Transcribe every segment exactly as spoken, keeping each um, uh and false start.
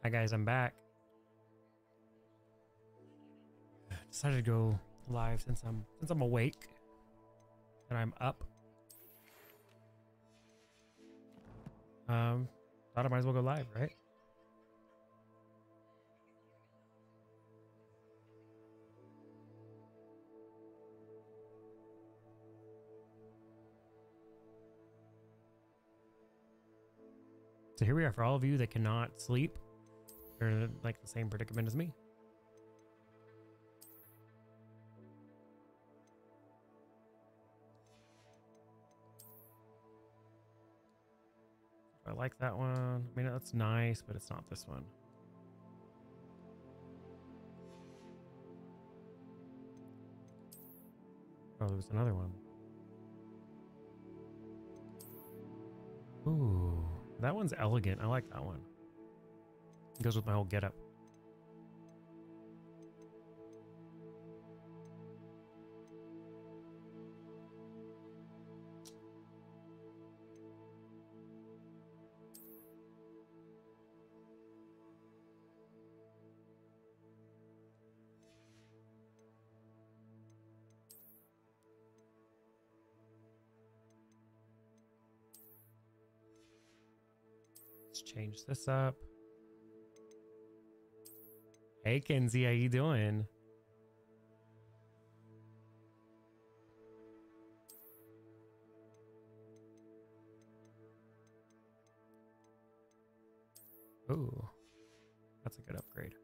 Hi guys, I'm back. Decided to go live since I'm since I'm awake and I'm up. Um, thought I might as well go live, right? So here we are for all of you that cannot sleep. They're like the same predicament as me. I like that one. I mean, that's nice, but it's not this one. Oh, there's another one. Ooh, that one's elegant. I like that one. It goes with my whole getup. Let's change this up. Hey Kenzie, how you doing? Ooh, that's a good upgrade.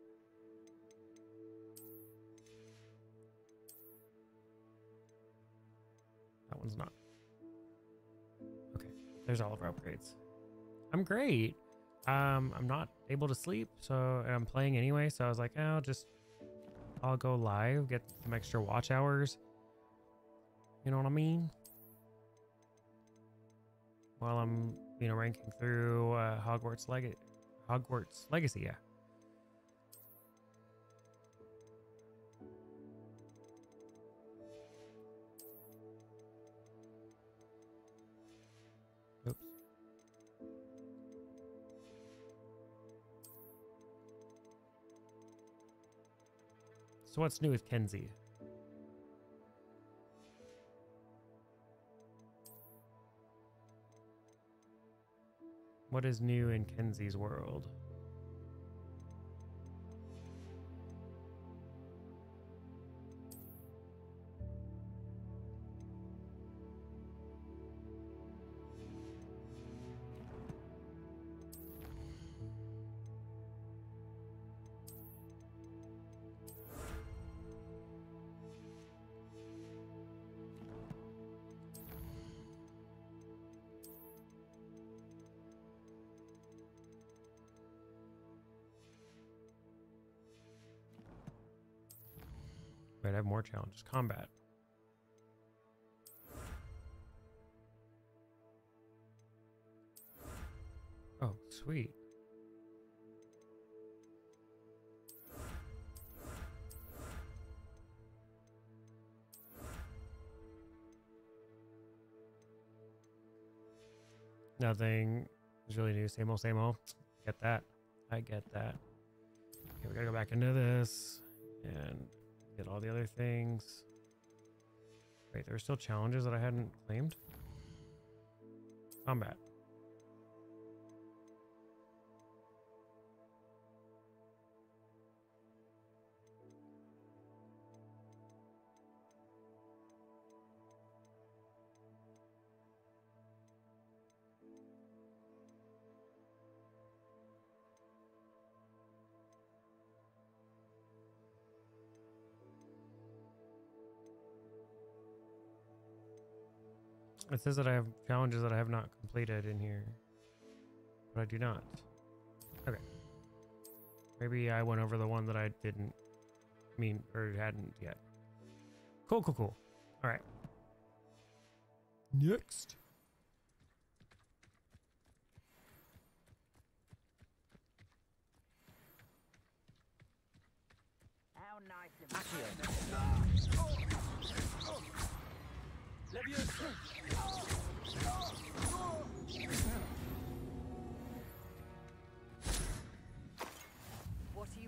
That one's not. Okay, there's all of our upgrades. I'm great. Um, I'm not able to sleep, so and I'm playing anyway. So I was like, oh, just I'll go live, get some extra watch hours. You know what I mean? While I'm, you know, ranking through uh, Hogwarts Leg Hogwarts Legacy, yeah. Oops. So what's new with Kenzie? What is new in Kenzie's world? Wait, I have more challenges. Combat. Oh, sweet. Nothing is really new. Same old, same old. Get that. I get that. Okay, we gotta go back into this and get all the other things. Wait, there are still challenges that I hadn't claimed. Combat. It says that I have challenges that I have not completed in here, but I do not. Okay. Maybe I went over the one that I didn't mean or hadn't yet. Cool, cool, cool. All right. Next. How nice of you.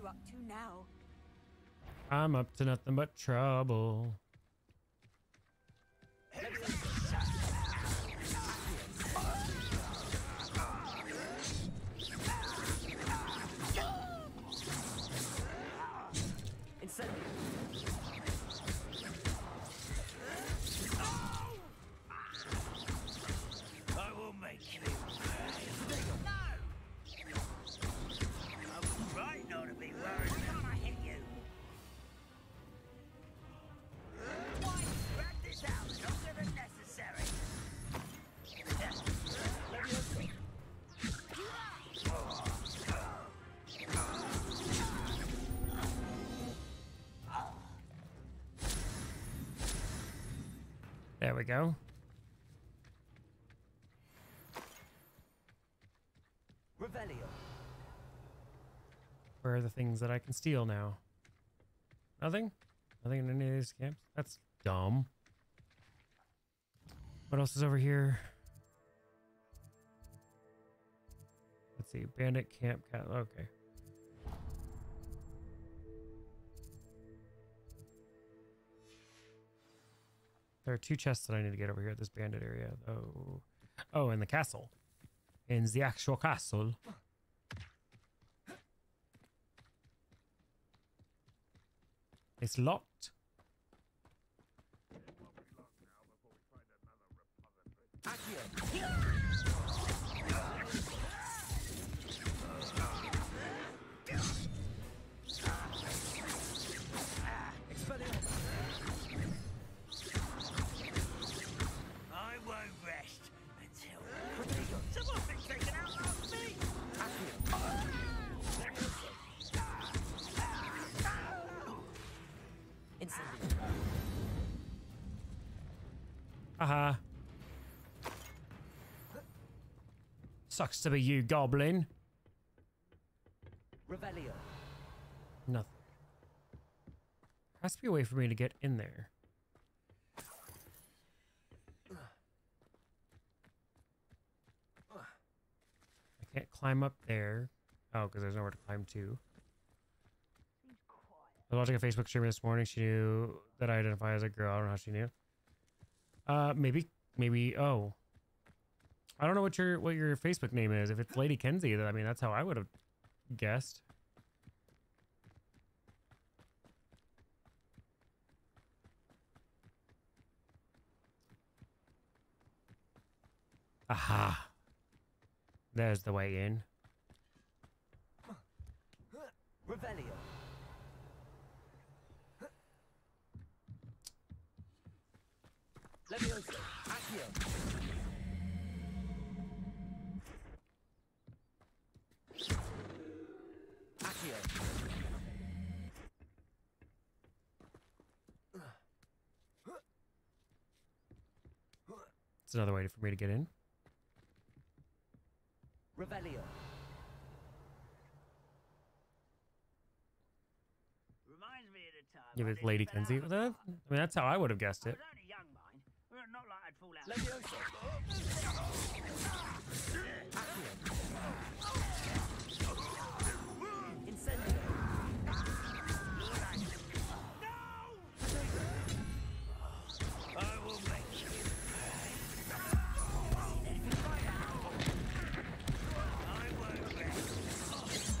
up to now? I'm up to nothing but trouble. I will make you. No! I was right not to be worried. Can I hit you? Why drag this out longer than necessary? There we go. Revelio. Where are the things that I can steal now? Nothing? Nothing in any of these camps? That's dumb. What else is over here? Let's see. Bandit camp cat. Okay. There are two chests that I need to get over here at this bandit area. Oh, oh, in the castle. In the actual castle. It's locked. I won't rest until someone's been taken out last me. Haha. Sucks to be you, goblin. Revelio. Nothing. Has to be a way for me to get in there. I can't climb up there. Oh, because there's nowhere to climb to. I was watching a Facebook stream this morning. She knew that I identify as a girl. I don't know how she knew. Uh, maybe, maybe. Oh, I don't know what your what your Facebook name is. If it's Lady Kenzie, then I mean that's how I would have guessed. Aha. There's the way in. Revelio. Levioso. Accio. Accio. It's another way for me to get in. Revelio. Reminds me of the time. Give I it nearly Lady fell Kenzie. out of That, a I car. mean, that's how I would have guessed I it. was only young, mind. Well, not like I'd fall out. Levioso. Incendio. No! I will make you. I won't rest.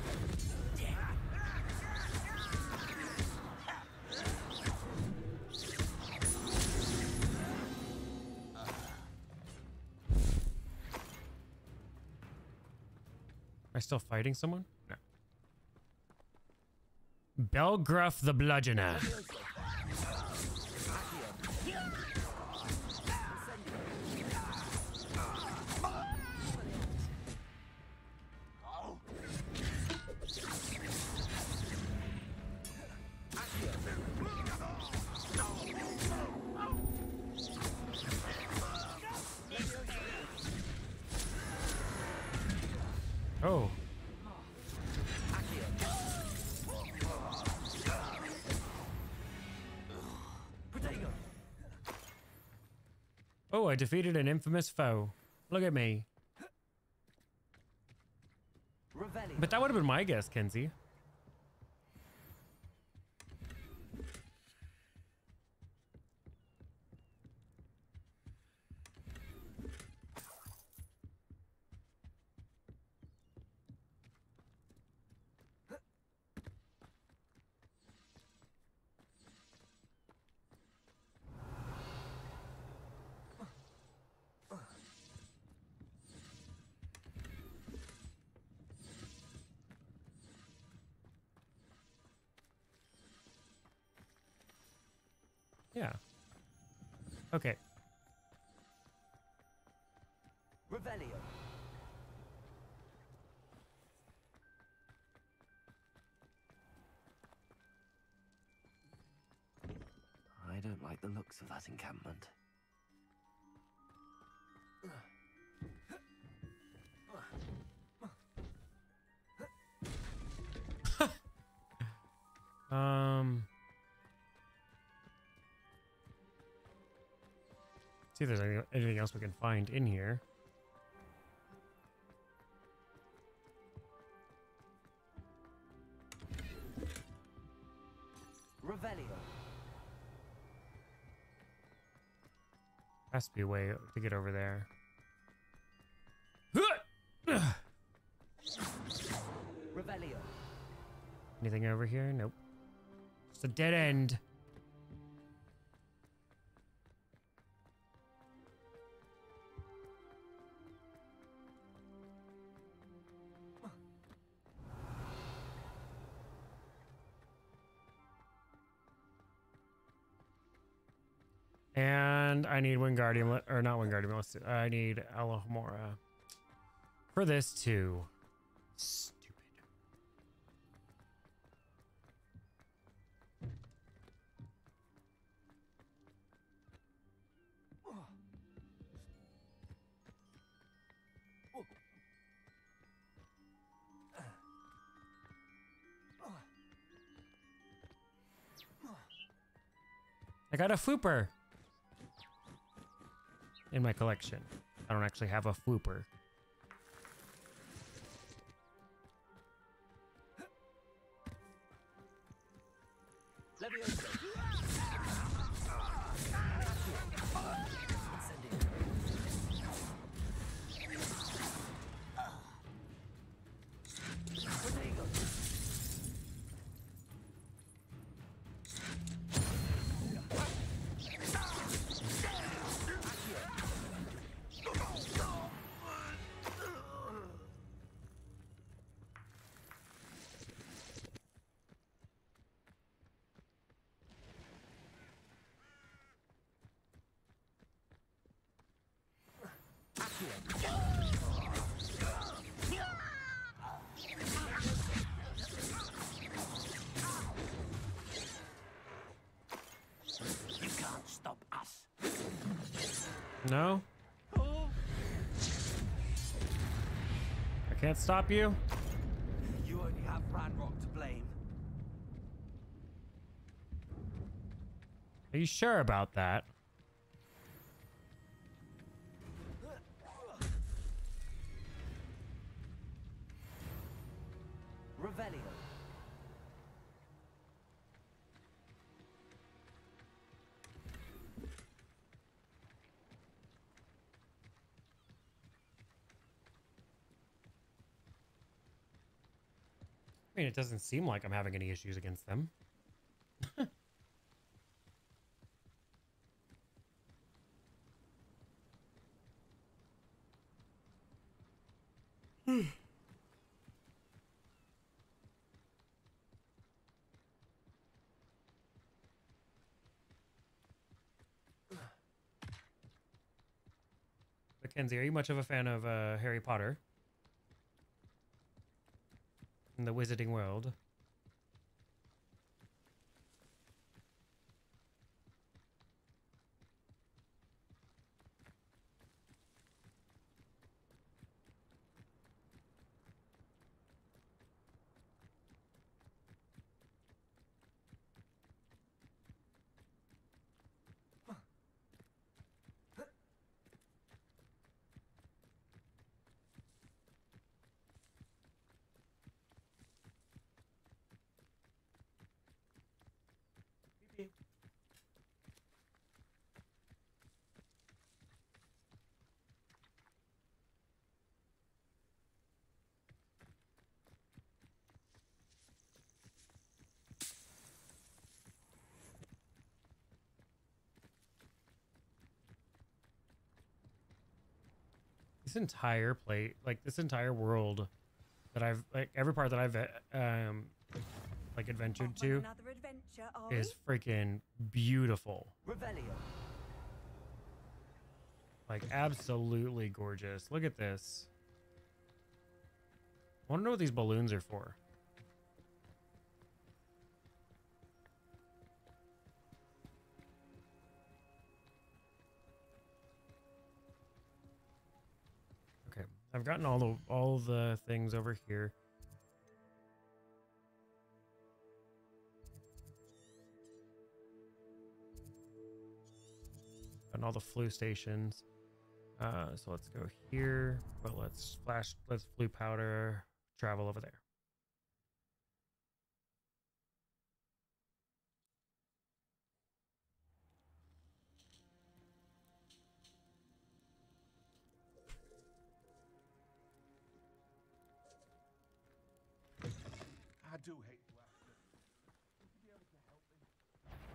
Am I still fighting someone? No. Belgruff the Bludgeoner. Oh. Oh, I defeated an infamous foe. Look at me. But that would have been my guess, Kenzie. Yeah. Okay. Revelio. I don't like the looks of that encampment. Um, see if there's any, anything else we can find in here. Revelio. Has to be a way to get over there. Revelio. Anything over here? Nope. It's a dead end. And I need Wingardium, or not Wingardium, I need Alohomora for this too. Stupid. I got a Fooper in my collection. I don't actually have a Fooper. Levioso. You can't stop us. No? I can't stop you? You only have Ranrock to blame. Are you sure about that? Revelio. I mean, it doesn't seem like I'm having any issues against them. Mackenzie, are you much of a fan of uh, Harry Potter? In the Wizarding World? This entire play, like this entire world that I've, like every part that I've um like adventured Off on to another adventure, are is freaking beautiful. Revelio. Like absolutely gorgeous. Look at this. I want to know what these balloons are for. Okay, I've gotten all the all the things over here. And all the flu stations. Uh, so let's go here, but let's flash, let's blue powder, travel over there. I do hate to ask, but would you be able to help me?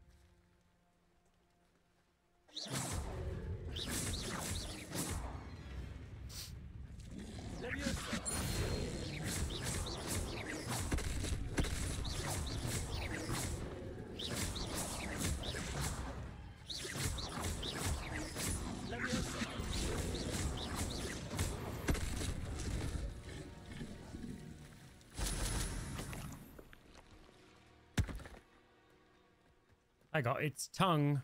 I got its tongue.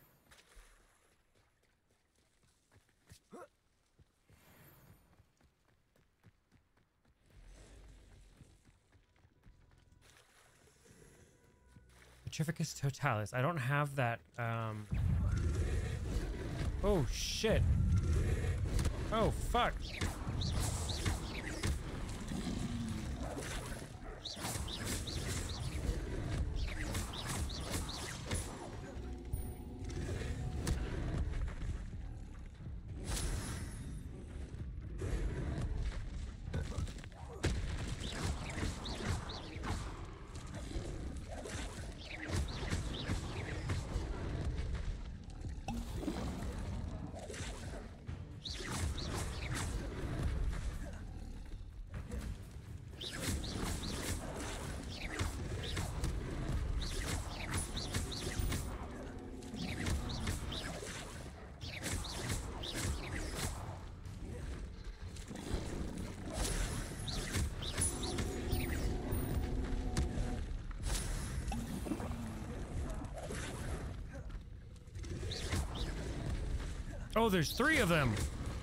Petrificus totalis. I don't have that. Um... Oh, shit. Oh, fuck. Oh, there's three of them.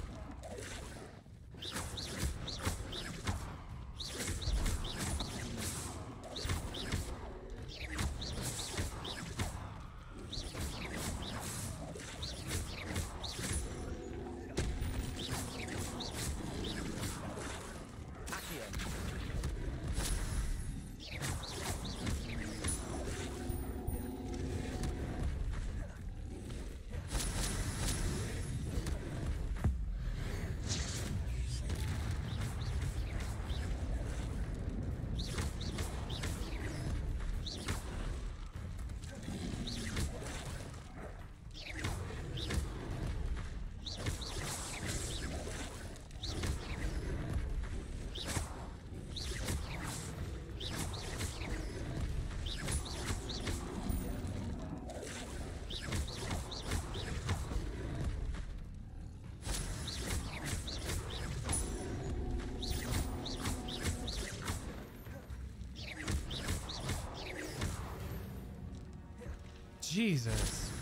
Jesus.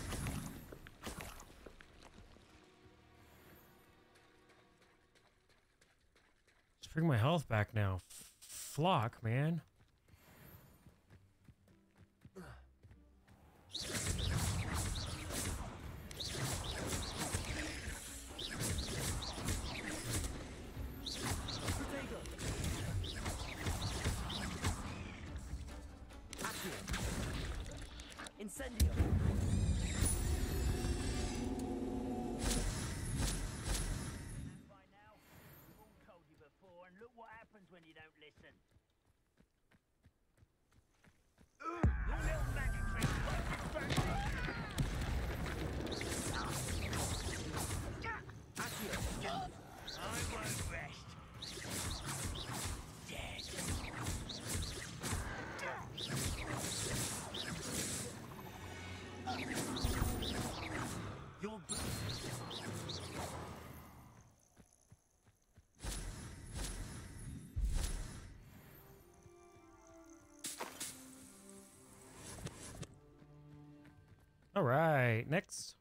Just bring my health back now. F flock, man. Incendio. By now, we've all told you before, and look what happens when you don't listen. Your little magic trick works I won't rest. Dead. All right, next.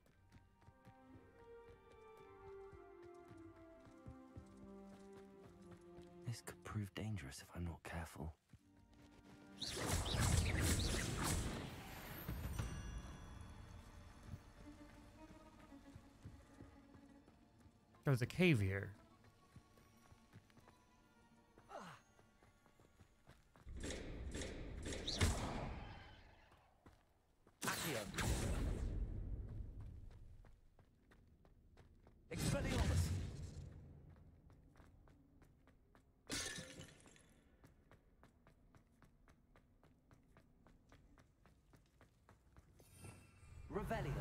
This could prove dangerous if I'm not careful. There's a cave here. Accio. Expelliarmus. Revelio.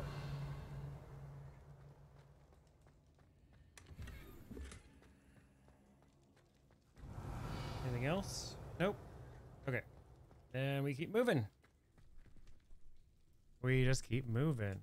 Anything else? Nope. Okay. And we keep moving. We just keep moving.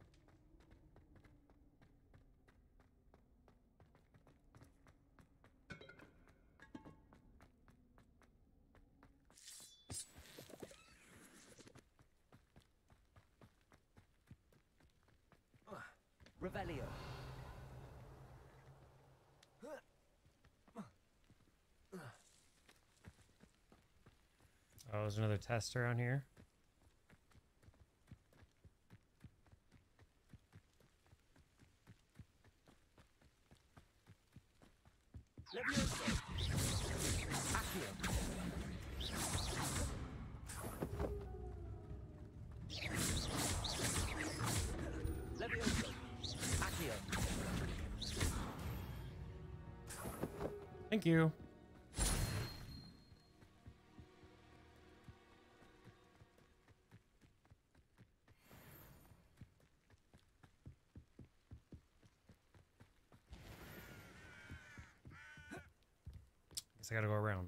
Revelio. Oh, there's another test around here. Levioso. Accio. Levioso. Accio. Thank you. Guess I gotta go around.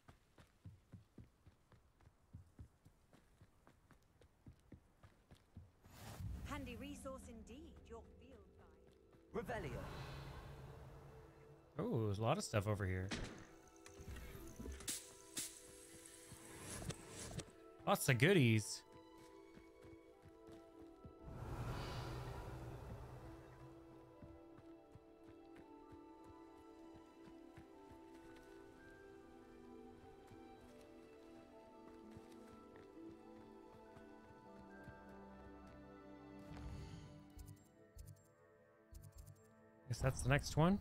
Handy resource indeed, your field guide. Revelio. Oh, there's a lot of stuff over here. Lots of goodies. Guess that's the next one.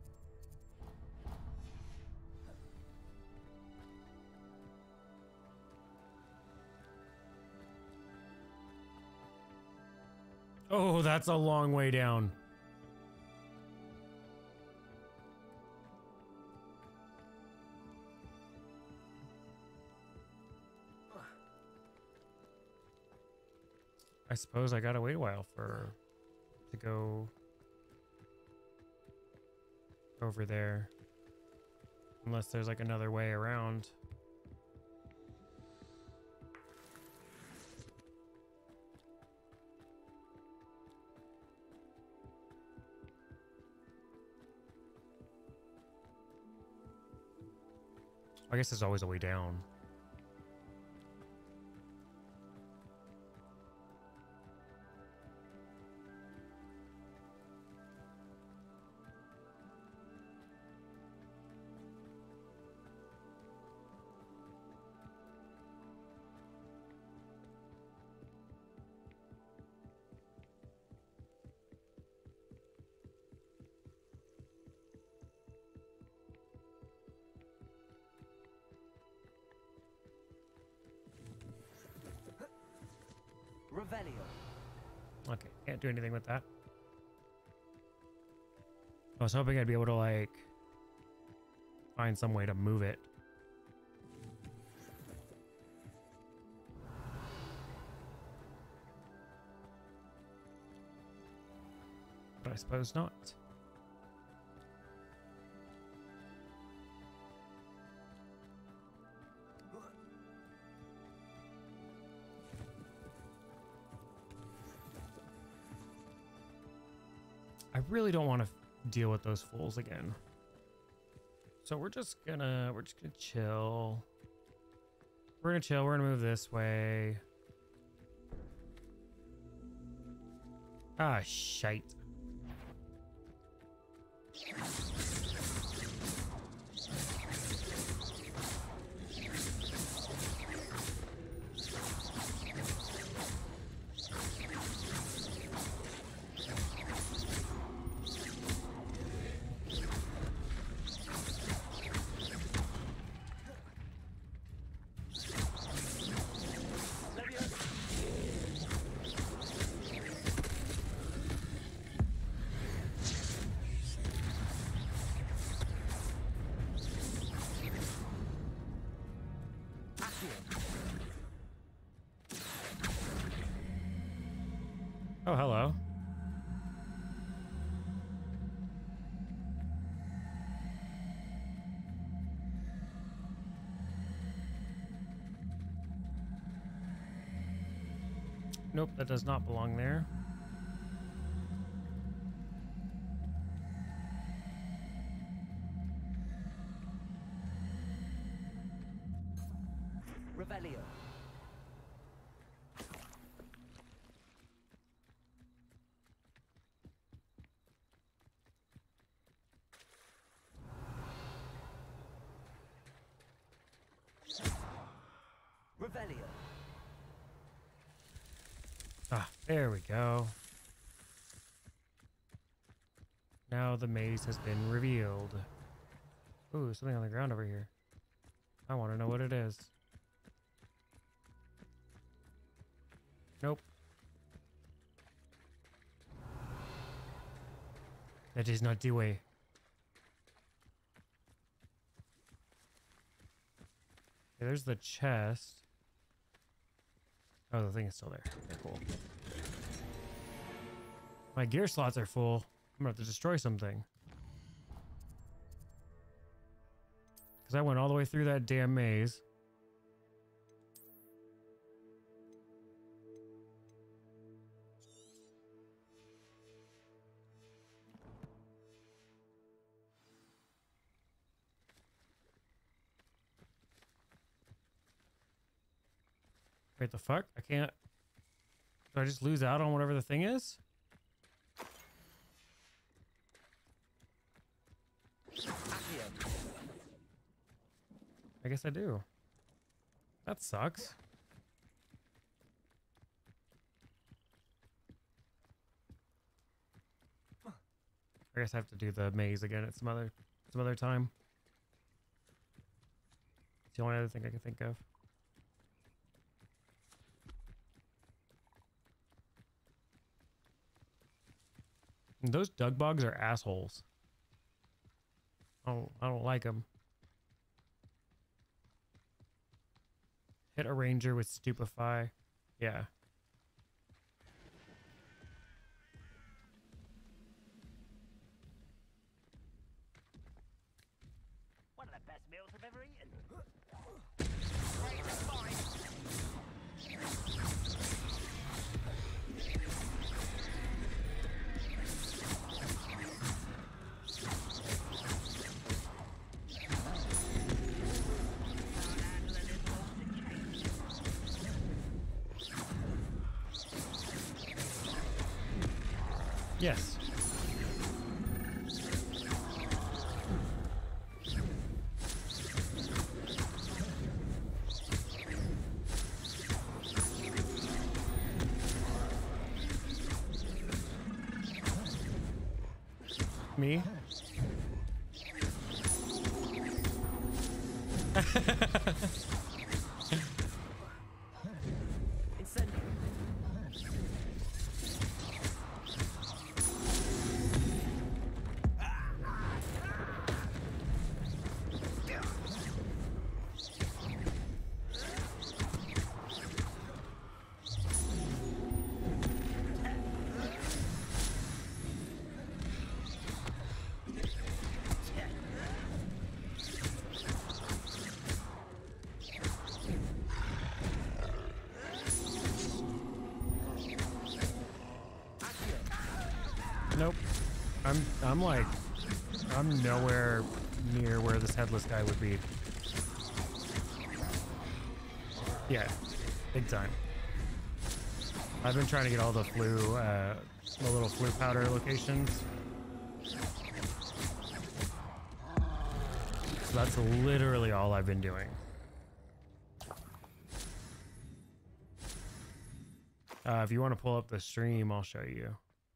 Oh, that's a long way down. I suppose I gotta wait a while for to go over there. Unless there's like another way around. I guess there's always a way down. Revelio. Okay, can't do anything with that. I was hoping I'd be able to like find some way to move it. But I suppose not. I really don't want to deal with those fools again. So we're just gonna, we're just gonna chill. We're gonna chill, we're gonna move this way. Ah, shite. Oh, hello. Nope, that does not belong there. Revelio. Revelio. Ah, there we go. Now the maze has been revealed. Ooh, something on the ground over here. I want to know what it is. Nope. That is not the way. Okay, there's the chest. Oh, the thing is still there. Okay, cool. My gear slots are full. I'm gonna have to destroy something. Because I went all the way through that damn maze. Wait, the fuck? I can't... Do I just lose out on whatever the thing is? I guess I do. That sucks. I guess I have to do the maze again at some other some other time. It's the only other thing I can think of. And those Dug Bugs are assholes. I don't, I don't like them. Hit a ranger with Stupefy. Yeah. One of the best meals I've ever eaten. Yes. Me? Nope. I'm I'm like I'm nowhere near where this headless guy would be. Yeah, big time. I've been trying to get all the flu, uh, the little flu powder locations. So that's literally all I've been doing. Uh, if you want to pull up the stream, I'll show you.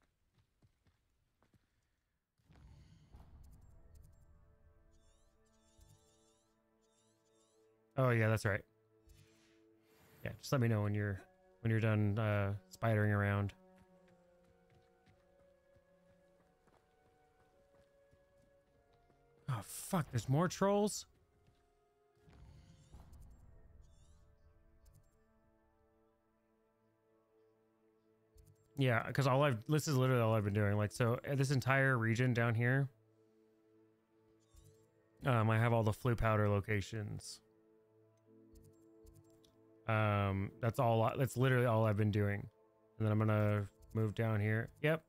Oh yeah, that's right. Yeah, just let me know when you're when you're done uh, spidering around. Oh fuck! There's more trolls. Yeah, because all I've this is literally all I've been doing. Like, so uh, this entire region down here, um, I have all the flu powder locations. Um, that's all. I- That's literally all I've been doing. And then I'm gonna move down here. Yep.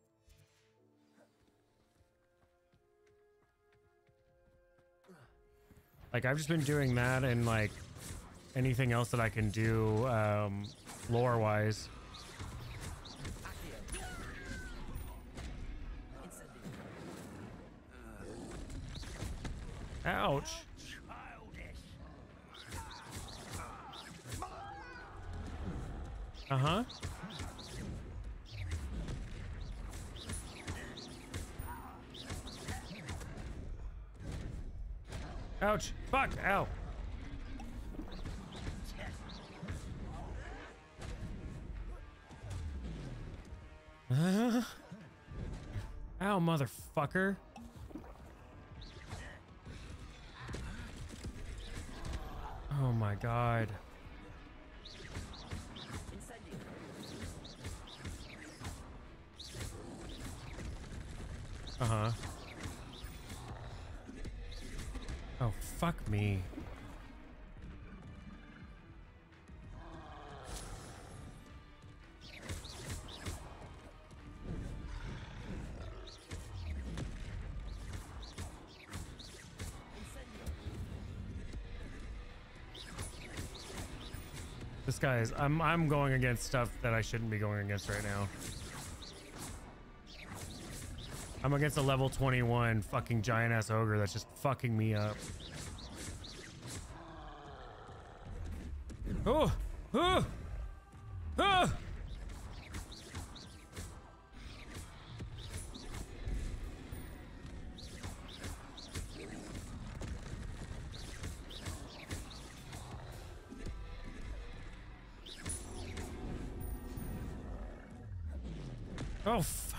Like, I've just been doing that and like anything else that I can do, um, lore wise. Ouch. Uh-huh. Ouch. Fuck. Ow. Uh, ow, motherfucker. Oh my god. Uh-huh. Oh, fuck me. This guy is I'm I'm going against stuff that I shouldn't be going against right now. I'm against a level twenty-one fucking giant ass ogre that's just fucking me up. Oh! Oh! Oh! Oh, fuck.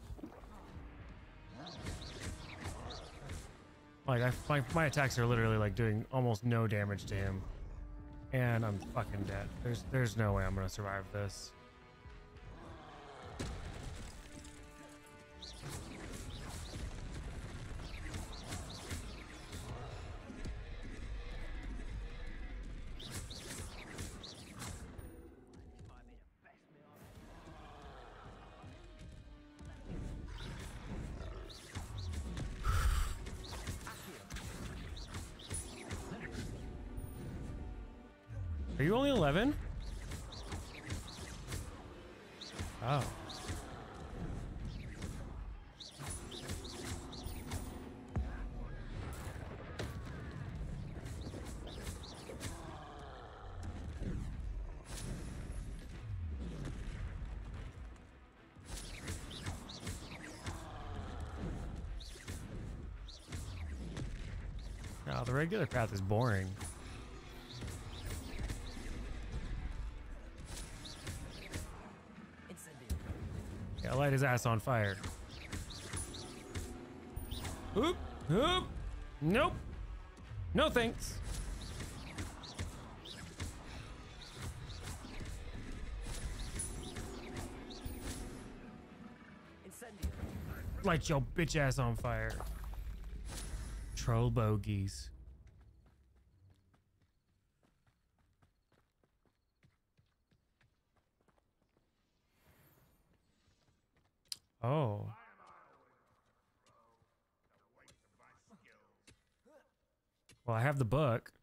Like, I, my, my attacks are literally, like, doing almost no damage to him. And I'm fucking dead. There's, there's no way I'm gonna survive this. Are you only eleven? Oh. No, the regular path is boring. Yeah, light his ass on fire. Oop, oop. Nope. No thanks. Light your bitch ass on fire. Troll bogeys. Oh. Well, I have the book.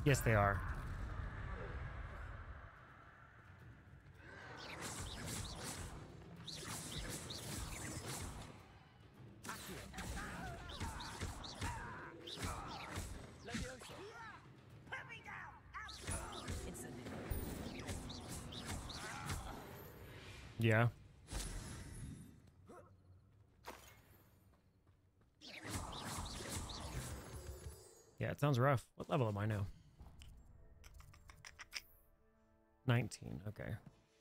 Yes, they are. Yeah. Yeah, it sounds rough. What level am I now? nineteen, okay. I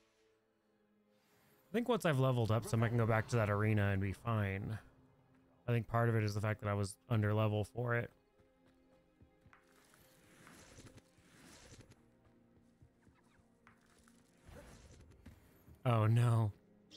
think once I've leveled up some, I can go back to that arena and be fine. I think part of it is the fact that I was under level for it. Oh no.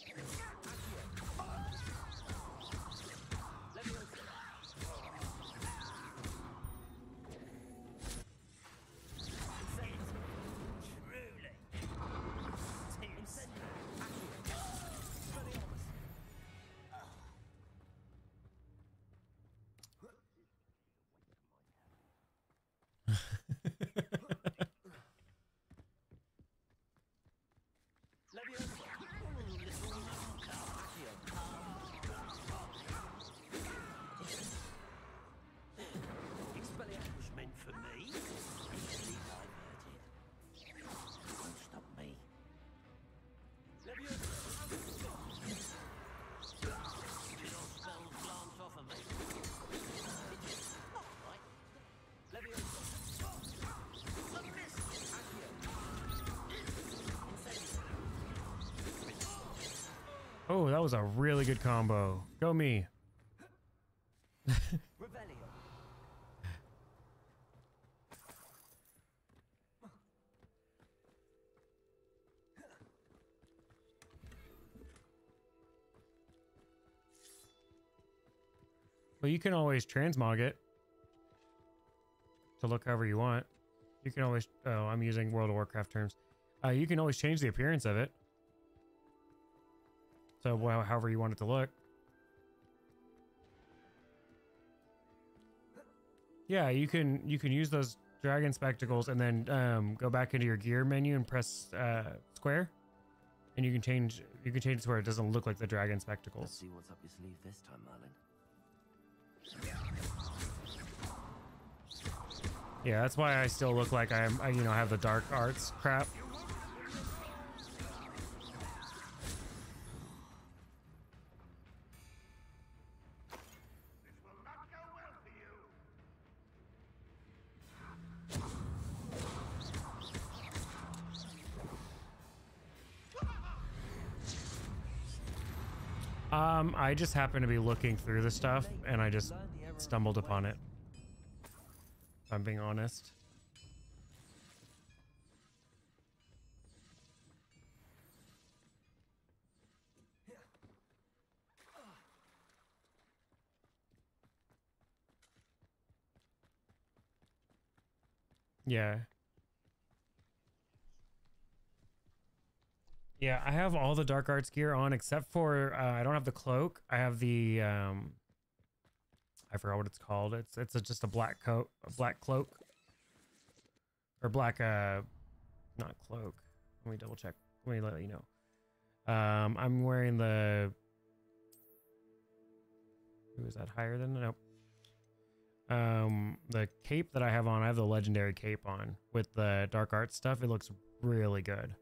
Oh, that was a really good combo. Go me. Well, you can always transmog it to look however you want. You can always, oh, I'm using World of Warcraft terms. Uh, you can always change the appearance of it. So, well, however you want it to look. Yeah, you can you can use those dragon spectacles and then um, go back into your gear menu and press uh, square, and you can change you can change it to where it doesn't look like the dragon spectacles. Let's see what's up your sleeve this time, Merlin. Yeah, that's why I still look like I'm I, you know have the dark arts crap. Um, I just happened to be looking through the stuff and I just stumbled upon it. If I'm being honest. Yeah. Yeah, I have all the dark arts gear on except for uh, I don't have the cloak. I have the um I forgot what it's called. It's it's a, just a black coat, a black cloak. Or black uh not cloak. Let me double check. Let me let you know. Um I'm wearing the Who is that higher than? Nope. Um the cape that I have on, I have the legendary cape on with the dark arts stuff. It looks really good.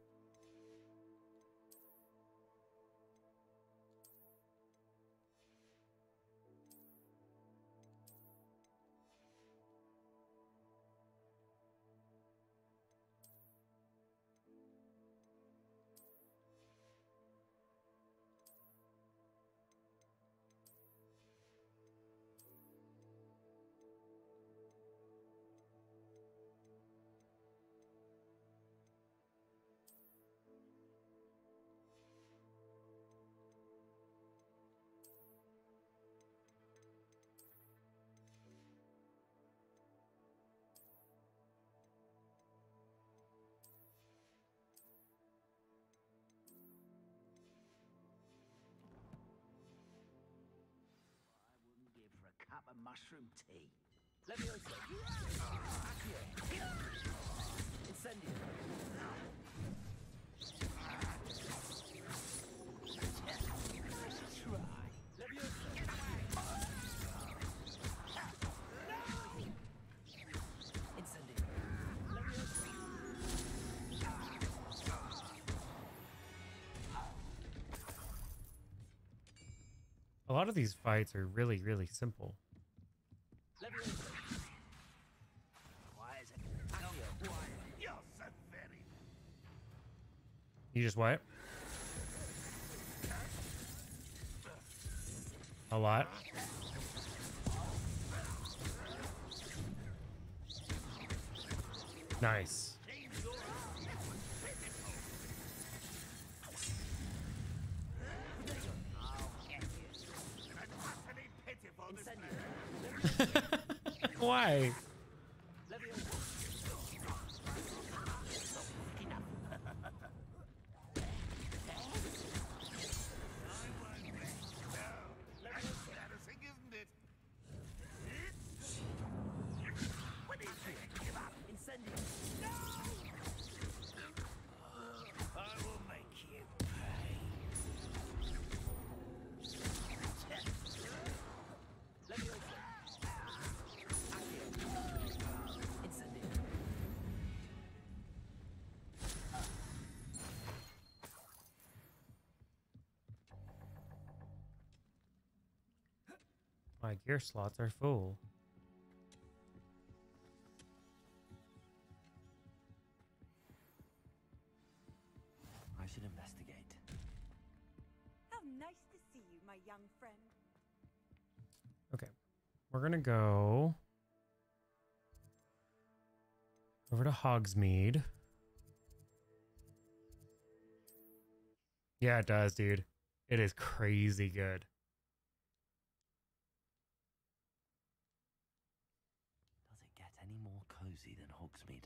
Cup of mushroom tea. Let me also. lot of these fights are really, really simple. You just what? A lot. Nice. Why? My gear slots are full. I should investigate. How nice to see you, my young friend. Okay, we're gonna go over to Hogsmeade. Yeah, it does, dude. It is crazy good. Does it get any more cozy than Hogsmeade?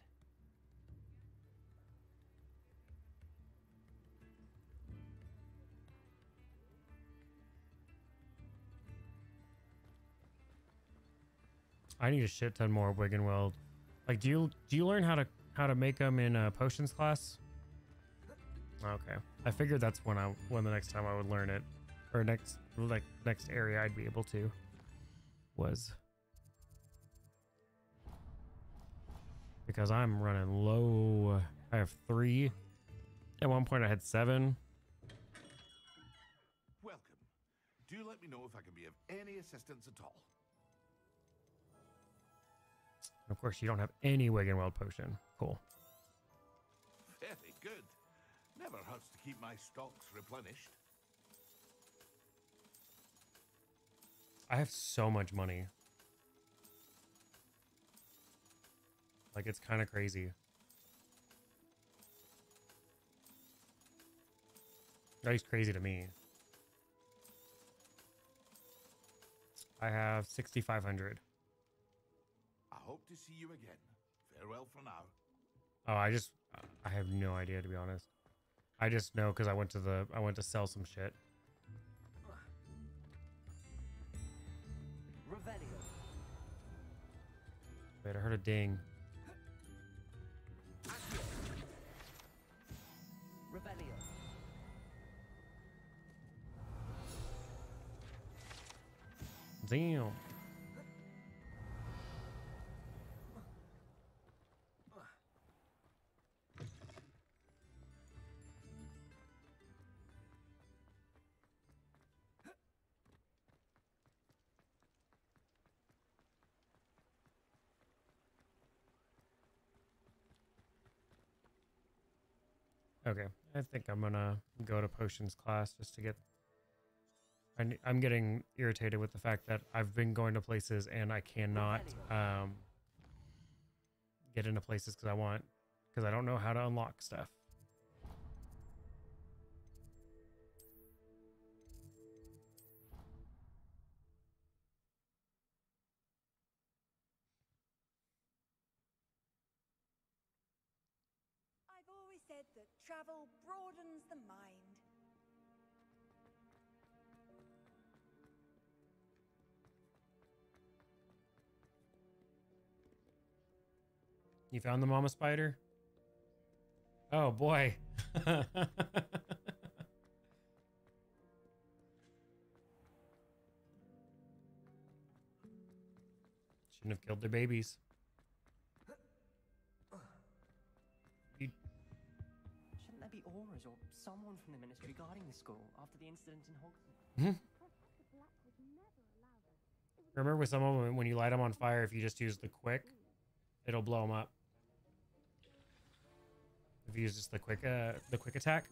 I need a shit ton more Wiggenweld. Like, do you do you learn how to how to make them in a potions class? Okay, I figured that's when I when the next time I would learn it, or next like next area I'd be able to. Was because I'm running low. I have three. At one point I had seven. Welcome. Do let me know if I can be of any assistance at all. Of course, you don't have any Wiggenweld potion. Cool. Very good. Never hurts to keep my stocks replenished. I have so much money. Like, it's kind of crazy. At least crazy to me. I have sixty-five hundred. I hope to see you again. Farewell for now. Oh, I just, I have no idea, to be honest. I just know because I went to the, I went to sell some shit. Revelio. Wait, I heard a ding. Revelio. Damn. Okay, I think I'm gonna go to potions class just to get. I, ne- I'm getting irritated with the fact that I've been going to places and I cannot um, get into places because I want, because I don't know how to unlock stuff. I've always said that travel broadens the mind. You found the mama spider? Oh boy. Shouldn't have killed their babies. You, Shouldn't there be auras or someone from the ministry guarding the school after the incident in Hogsmeade? hmm? The Blackwood Remember with some of them, when you light them on fire, if you just use the quick, it'll blow them up. If you use just the quick, uh, the quick attack.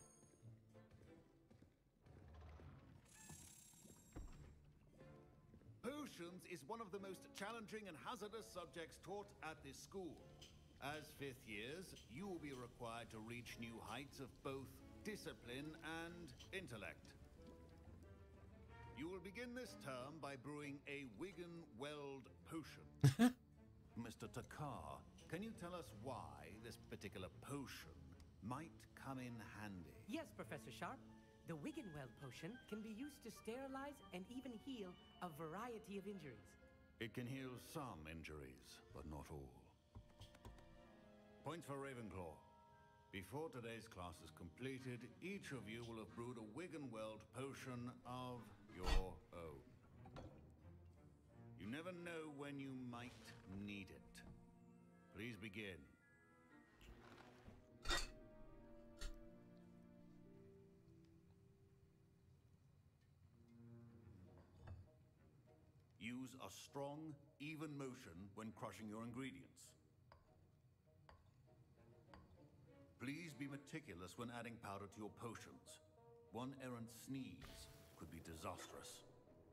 Potions is one of the most challenging and hazardous subjects taught at this school. As fifth years, you will be required to reach new heights of both discipline and intellect. You will begin this term by brewing a Wigan Weld potion. Mister Takar, can you tell us why this particular potion might come in handy? Yes, Professor Sharp. The Wiggenweld potion can be used to sterilize and even heal a variety of injuries. It can heal some injuries, but not all. Points for Ravenclaw. Before today's class is completed, each of you will have brewed a Wiggenweld potion of your own. You never know when you might need it. Please begin. Use a strong, even motion when crushing your ingredients. Please be meticulous when adding powder to your potions. One errant sneeze could be disastrous.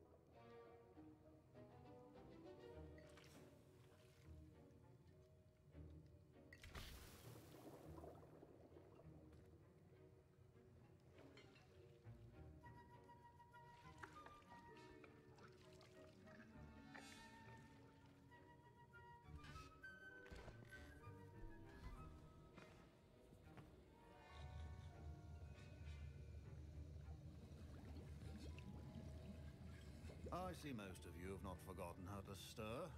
I see most of you have not forgotten how to stir.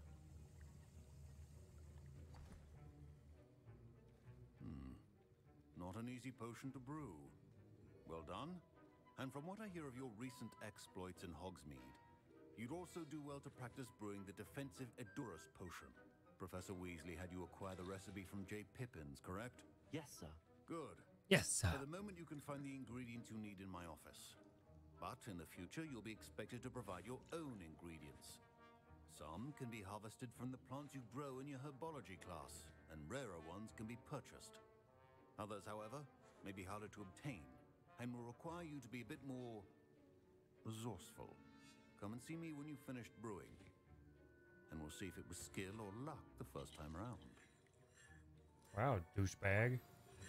Hmm. Not an easy potion to brew. Well done. And from what I hear of your recent exploits in Hogsmeade, you'd also do well to practice brewing the defensive Edurus potion. Professor Weasley had you acquire the recipe from J. Pippins, correct? Yes, sir. Good. Yes, sir. For the moment, you can find the ingredients you need in my office. But in the future, you'll be expected to provide your own ingredients. Some can be harvested from the plants you grow in your herbology class, and rarer ones can be purchased. Others, however, may be harder to obtain, and will require you to be a bit more resourceful. Come and see me when you've finished brewing, and we'll see if it was skill or luck the first time around. Wow, douchebag.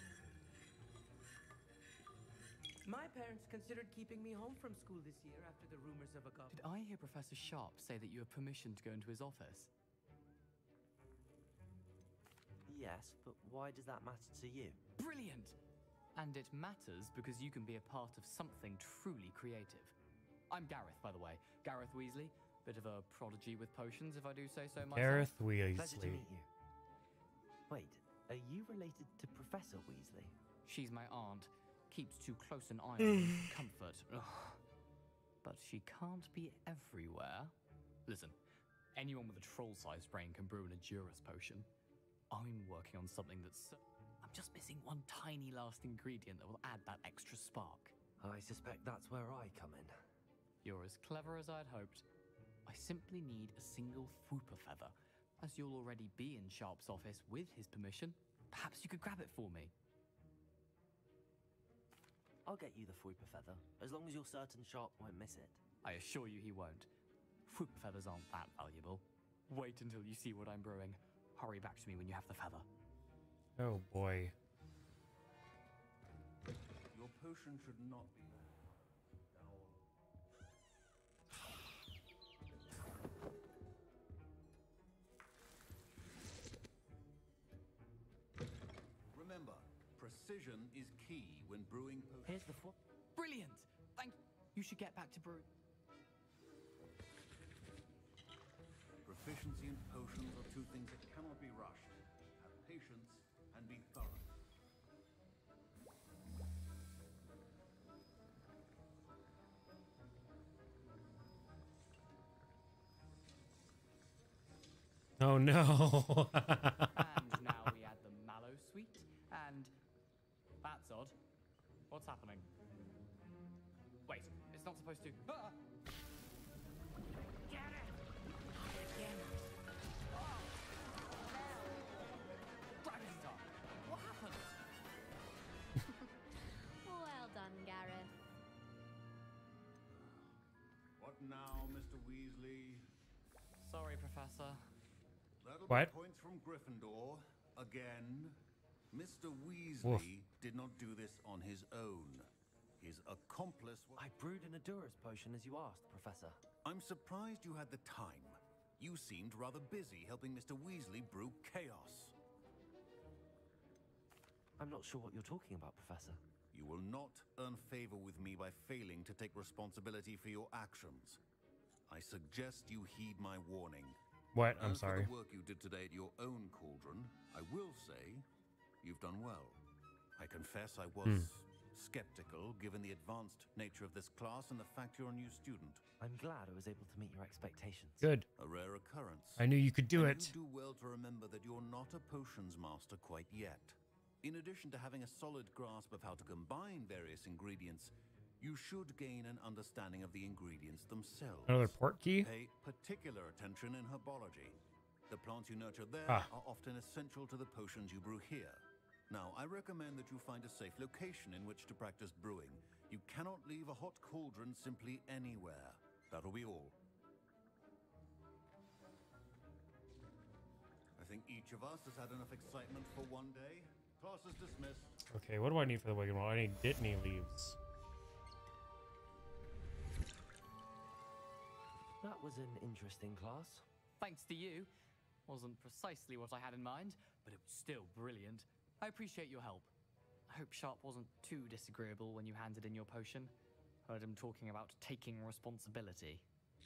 My parents considered keeping me home from school this year after the rumors of a goblin. Did I hear Professor Sharp say that you have permission to go into his office? Yes, but why does that matter to you? Brilliant! And it matters because you can be a part of something truly creative. I'm Gareth, by the way. Gareth Weasley. Bit of a prodigy with potions, if I do say so myself. Gareth Pleasure to Weasley. meet you. Wait, are you related to Professor Weasley? She's my aunt. Keeps too close an eye on me for comfort. Ugh. But she can't be everywhere. Listen, anyone with a troll-sized brain can brew an Edurus potion. I'm working on something that's... So I'm just missing one tiny last ingredient that will add that extra spark. I suspect that's where I come in. You're as clever as I'd hoped. I simply need a single Fwooper feather. As you'll already be in Sharp's office with his permission, perhaps you could grab it for me. I'll get you the Fwooper feather, as long as you're certain Sharp won't miss it. I assure you he won't. Fwooper feathers aren't that valuable. Wait until you see what I'm brewing. Hurry back to me when you have the feather. Oh boy. Your potion should not be... Remember, precision is key when brewing potions. Here's the Fwooper. Brilliant! Thank you. Should get back to brew. Proficiency in potions are two things that cannot be rushed. Have patience and be thorough. Oh no. And now we add the mallow sweet, and that's odd. What's happening? Wait, it's not supposed to. Ah! Get it! Weasley. Sorry, Professor. That'll What? be points from Gryffindor again. Mister Weasley Woof. did not do this on his own. His accomplice was... I brewed an Adurus potion as you asked, Professor. I'm surprised you had the time. You seemed rather busy helping Mister Weasley brew chaos. I'm not sure what you're talking about, Professor. You will not earn favor with me by failing to take responsibility for your actions. I suggest you heed my warning. What? I'm As for sorry. the work you did today at your own cauldron, I will say you've done well. I confess I was Hmm. skeptical given the advanced nature of this class and the fact you're a new student. I'm glad I was able to meet your expectations. Good. A rare occurrence. I knew you could do And it. You do well to remember that you're not a potions master quite yet. In addition to having a solid grasp of how to combine various ingredients, you should gain an understanding of the ingredients themselves. Another port key? Pay particular attention in herbology. The plants you nurture there Ah. are often essential to the potions you brew here. Now, I recommend that you find a safe location in which to practice brewing. You cannot leave a hot cauldron simply anywhere. That'll be all. I think each of us has had enough excitement for one day. Class is dismissed. Okay, what do I need for the Wigan Wall? I need Dittany leaves. That was an interesting class. Thanks to you. Wasn't precisely what I had in mind, but it was still brilliant. I appreciate your help. I hope Sharp wasn't too disagreeable when you handed in your potion. Heard him talking about taking responsibility.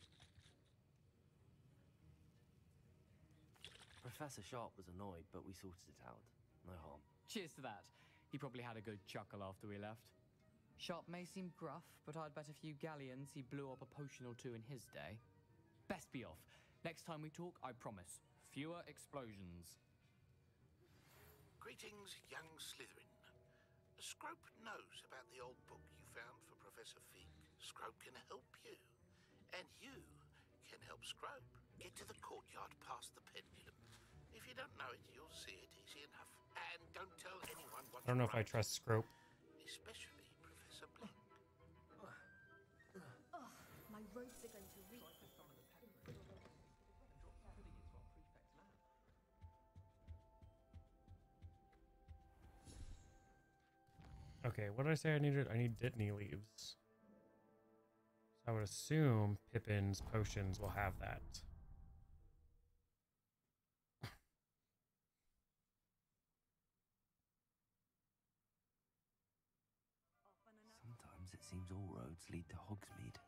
Professor Sharp was annoyed, but we sorted it out. No harm. Cheers to that. He probably had a good chuckle after we left. Sharp may seem gruff, but I'd bet a few galleons he blew up a potion or two in his day. Best be off. Next time we talk, I promise, fewer explosions. Greetings, young Slytherin. Scrope knows about the old book you found for Professor Fig. Scrope can help you. And you can help Scrope. Get to the courtyard past the pendulum. If you don't know it, you'll see it easy enough. And don't tell anyone what I don't know you if I wrote, trust Scrope. especially Professor Blink. Oh, my robes are going to reek. Okay, what did I say I needed? I need Dittany leaves. So I would assume Pippin's potions will have that. Sometimes it seems all roads lead to Hogsmeade.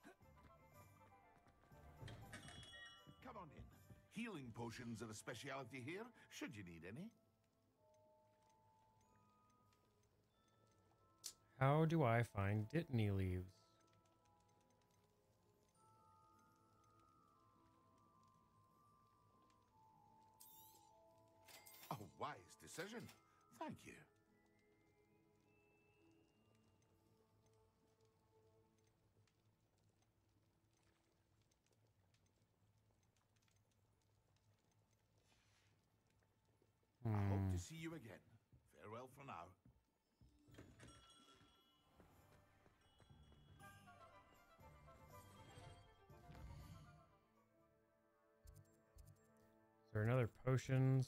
Come on in. Healing potions are a speciality here, should you need any. How do I find Dittany leaves? A wise decision. Thank you. I hope Hmm. to see you again. Farewell for now. Is there another potions?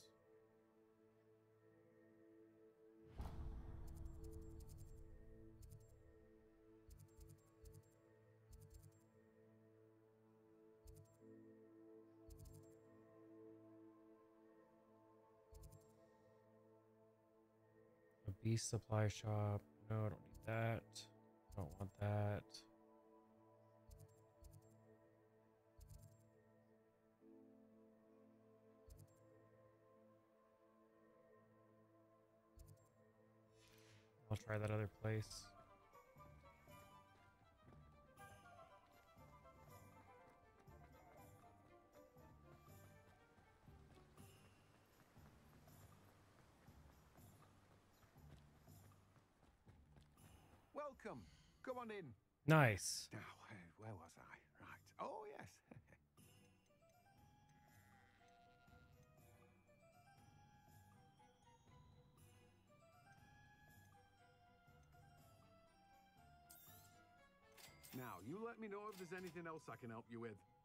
A beast supply shop. No, I don't need that. Don't want that. I'll try that other place. Welcome. Come on in. Nice. Now, uh, where was I? Right. Oh, yes. Now, you let me know if there's anything else I can help you with.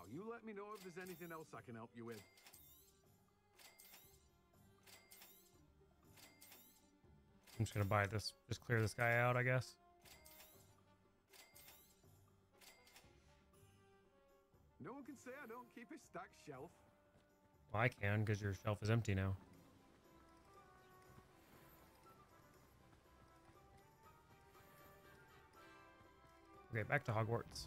you let me know if there's anything else I can help you with. I'm just gonna buy this. Just clear this guy out, I guess. No one can say I don't keep a stacked shelf. Well, I can, because your shelf is empty now. Okay, back to Hogwarts.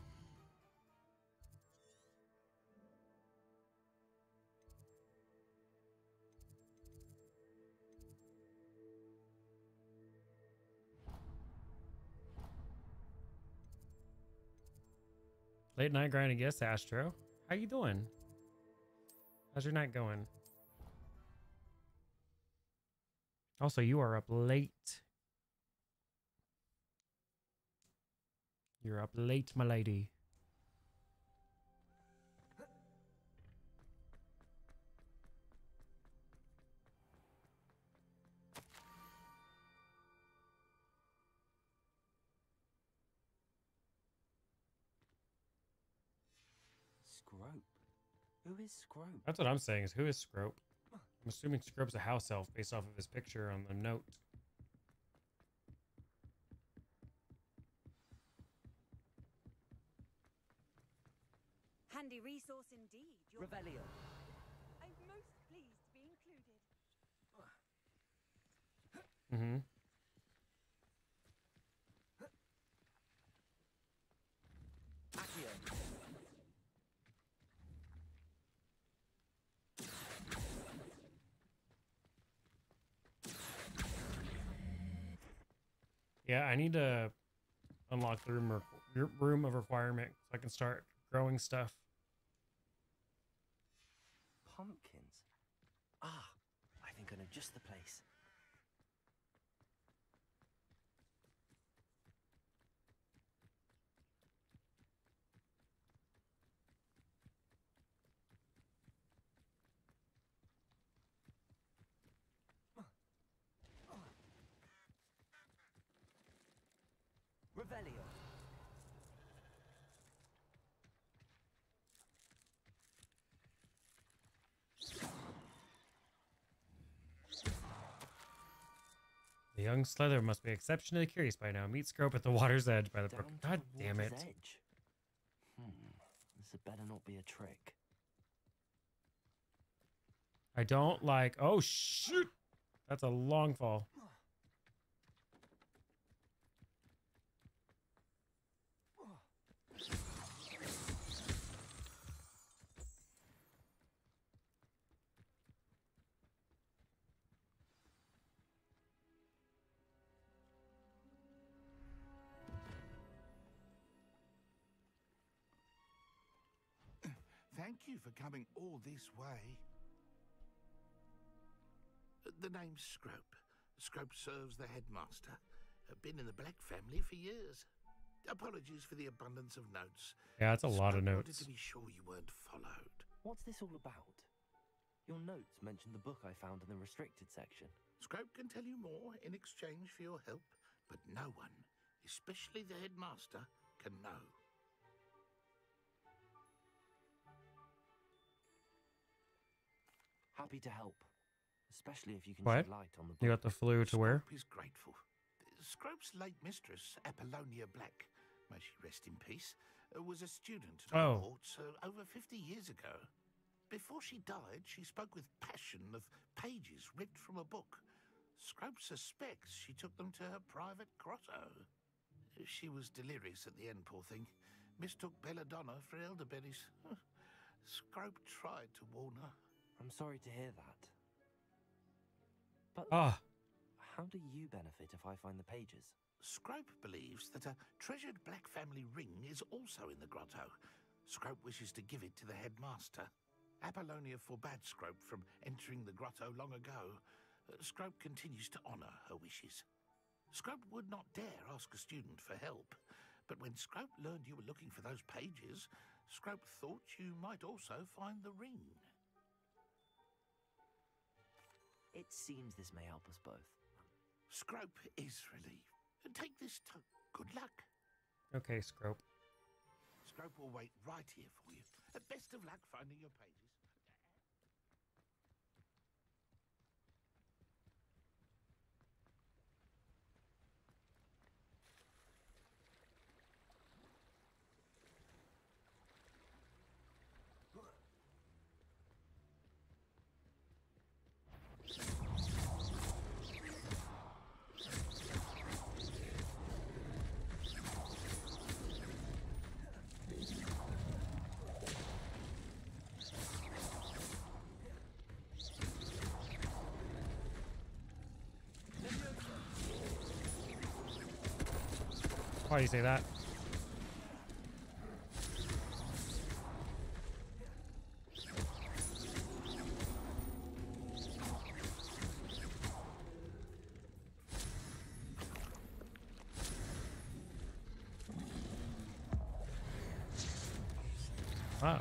Late night grinding, yes, Astro. How you doing? How's your night going? Also, you are up late. You're up late, my lady. Scrope? Who is Scrope? That's what I'm saying, is who is Scrope? I'm assuming Scrope's a house elf based off of his picture on the note. Handy resource indeed. Your Revelio. I'm most pleased to be included. Mm-hmm. Accio. Yeah, I need to unlock the room, requ- room of requirement so I can start growing stuff. Pumpkins. Ah, I think I know just the place. Revelio. The young Slither must be exceptionally curious by now. Meet Scrope at the water's edge by the brook. Down to God the damn it. water's edge. Hmm, this had better not be a trick. I don't like... Oh, shoot! That's a long fall. Thank you for coming all this way. The name's Scrope. Scrope serves the headmaster. I've been in the Black family for years. Apologies for the abundance of notes. Yeah, it's a lot of Scrope wanted notes. to be sure you weren't followed. What's this all about? Your notes mention the book I found in the restricted section. Scrope can tell you more in exchange for your help, but no one, especially the headmaster, can know. Happy to help, especially if you can What? shed light on the You book. got the flu to wear? Scrope is grateful. Scrope's late mistress, Apollonia Black, may she rest in peace, uh, was a student at Oh. Hogwarts uh, over fifty years ago. Before she died, she spoke with passion of pages ripped from a book. Scrope suspects she took them to her private grotto. She was delirious at the end, poor thing. Mistook belladonna for elderberries. Scrope tried to warn her. I'm sorry to hear that. But Ah, how do you benefit if I find the pages? Scrope believes that a treasured Black family ring is also in the grotto. Scrope wishes to give it to the headmaster. Apollonia forbade Scrope from entering the grotto long ago. Uh, Scrope continues to honour her wishes. Scrope would not dare ask a student for help, but when Scrope learned you were looking for those pages, Scrope thought you might also find the ring. It seems this may help us both. Scrope is relieved. Take this to good luck. okay, Scrope. Scrope will wait right here for you. Uh, best of luck finding your pages. Why do you say that? Wow.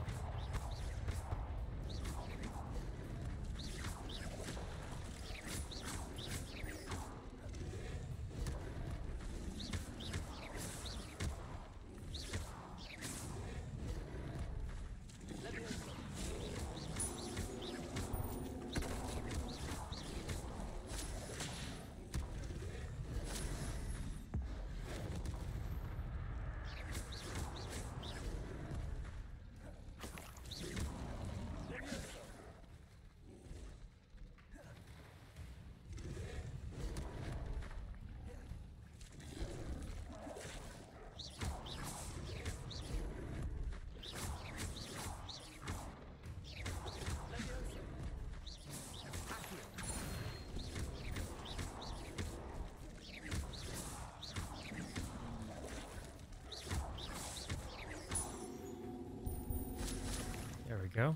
There we go.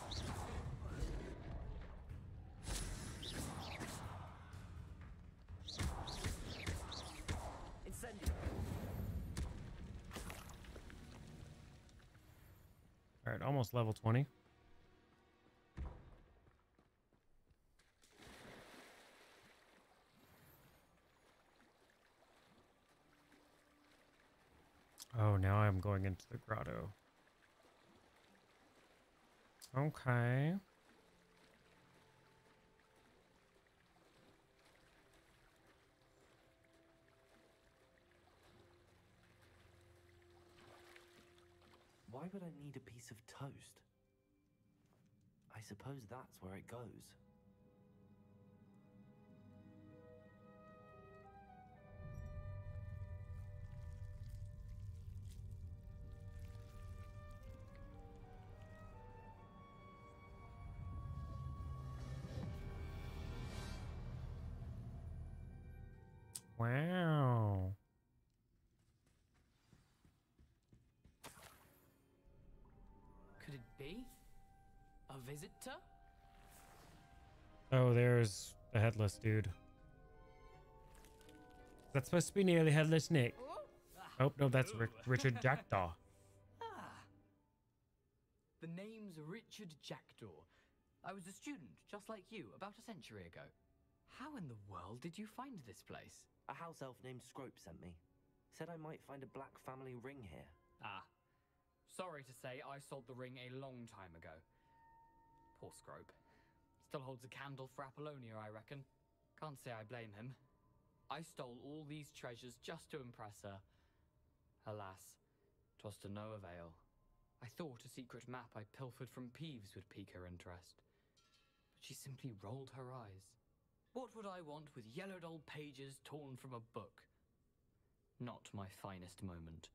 All right, almost level twenty. Oh, now I'm going into the grotto. Okay. Why would I need a piece of toast? I suppose that's where it goes. Wow. Could it be? A visitor? Oh, there's the headless dude. That's supposed to be nearly headless Nick. Oh, no, that's Rick, Richard Jackdaw. Ah. The name's Richard Jackdaw. I was a student, just like you, about a century ago. How in the world did you find this place? A house elf named Scrope sent me. Said I might find a black family ring here. Ah. Sorry to say, I sold the ring a long time ago. Poor Scrope. Still holds a candle for Apollonia, I reckon. Can't say I blame him. I stole all these treasures just to impress her. Alas, 'twas to no avail. I thought a secret map I pilfered from Peeves would pique her interest. But she simply rolled her eyes. What would I want with yellowed old pages torn from a book? Not my finest moment.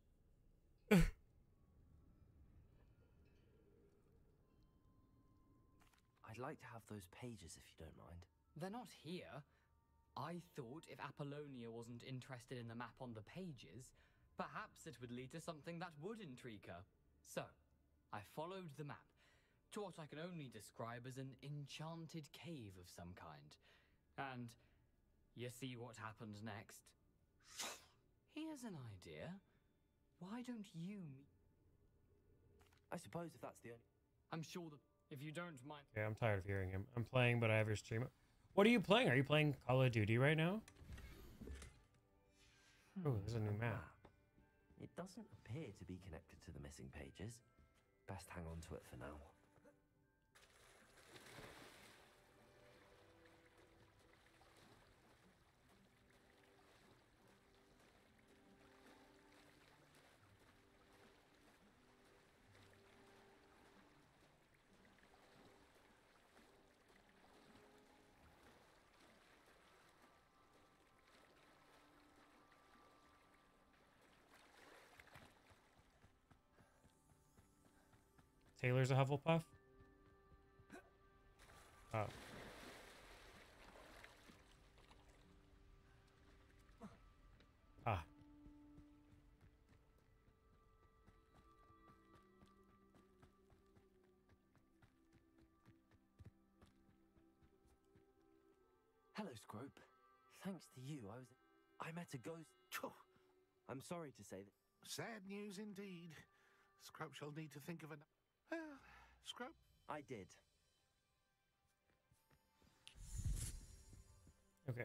I'd like to have those pages if you don't mind. They're not here. I thought if Apollonia wasn't interested in the map on the pages, perhaps it would lead to something that would intrigue her. So, I followed the map to what I can only describe as an enchanted cave of some kind. And you see what happened next. Here's an idea. Why don't you... I suppose if that's the only... I'm sure that if you don't mind... Okay, I'm tired of hearing him. I'm playing, but I have your stream. What are you playing? Are you playing Call of Duty right now? Oh, there's a new map. It doesn't appear to be connected to the missing pages. Best hang on to it for now. Taylor's a Hufflepuff? Oh. Ah. Hello, Scrope. Thanks to you, I was... I met a ghost... Phew. I'm sorry to say that... Sad news indeed. Scrope shall need to think of an... Well, Scrope. I did. Okay.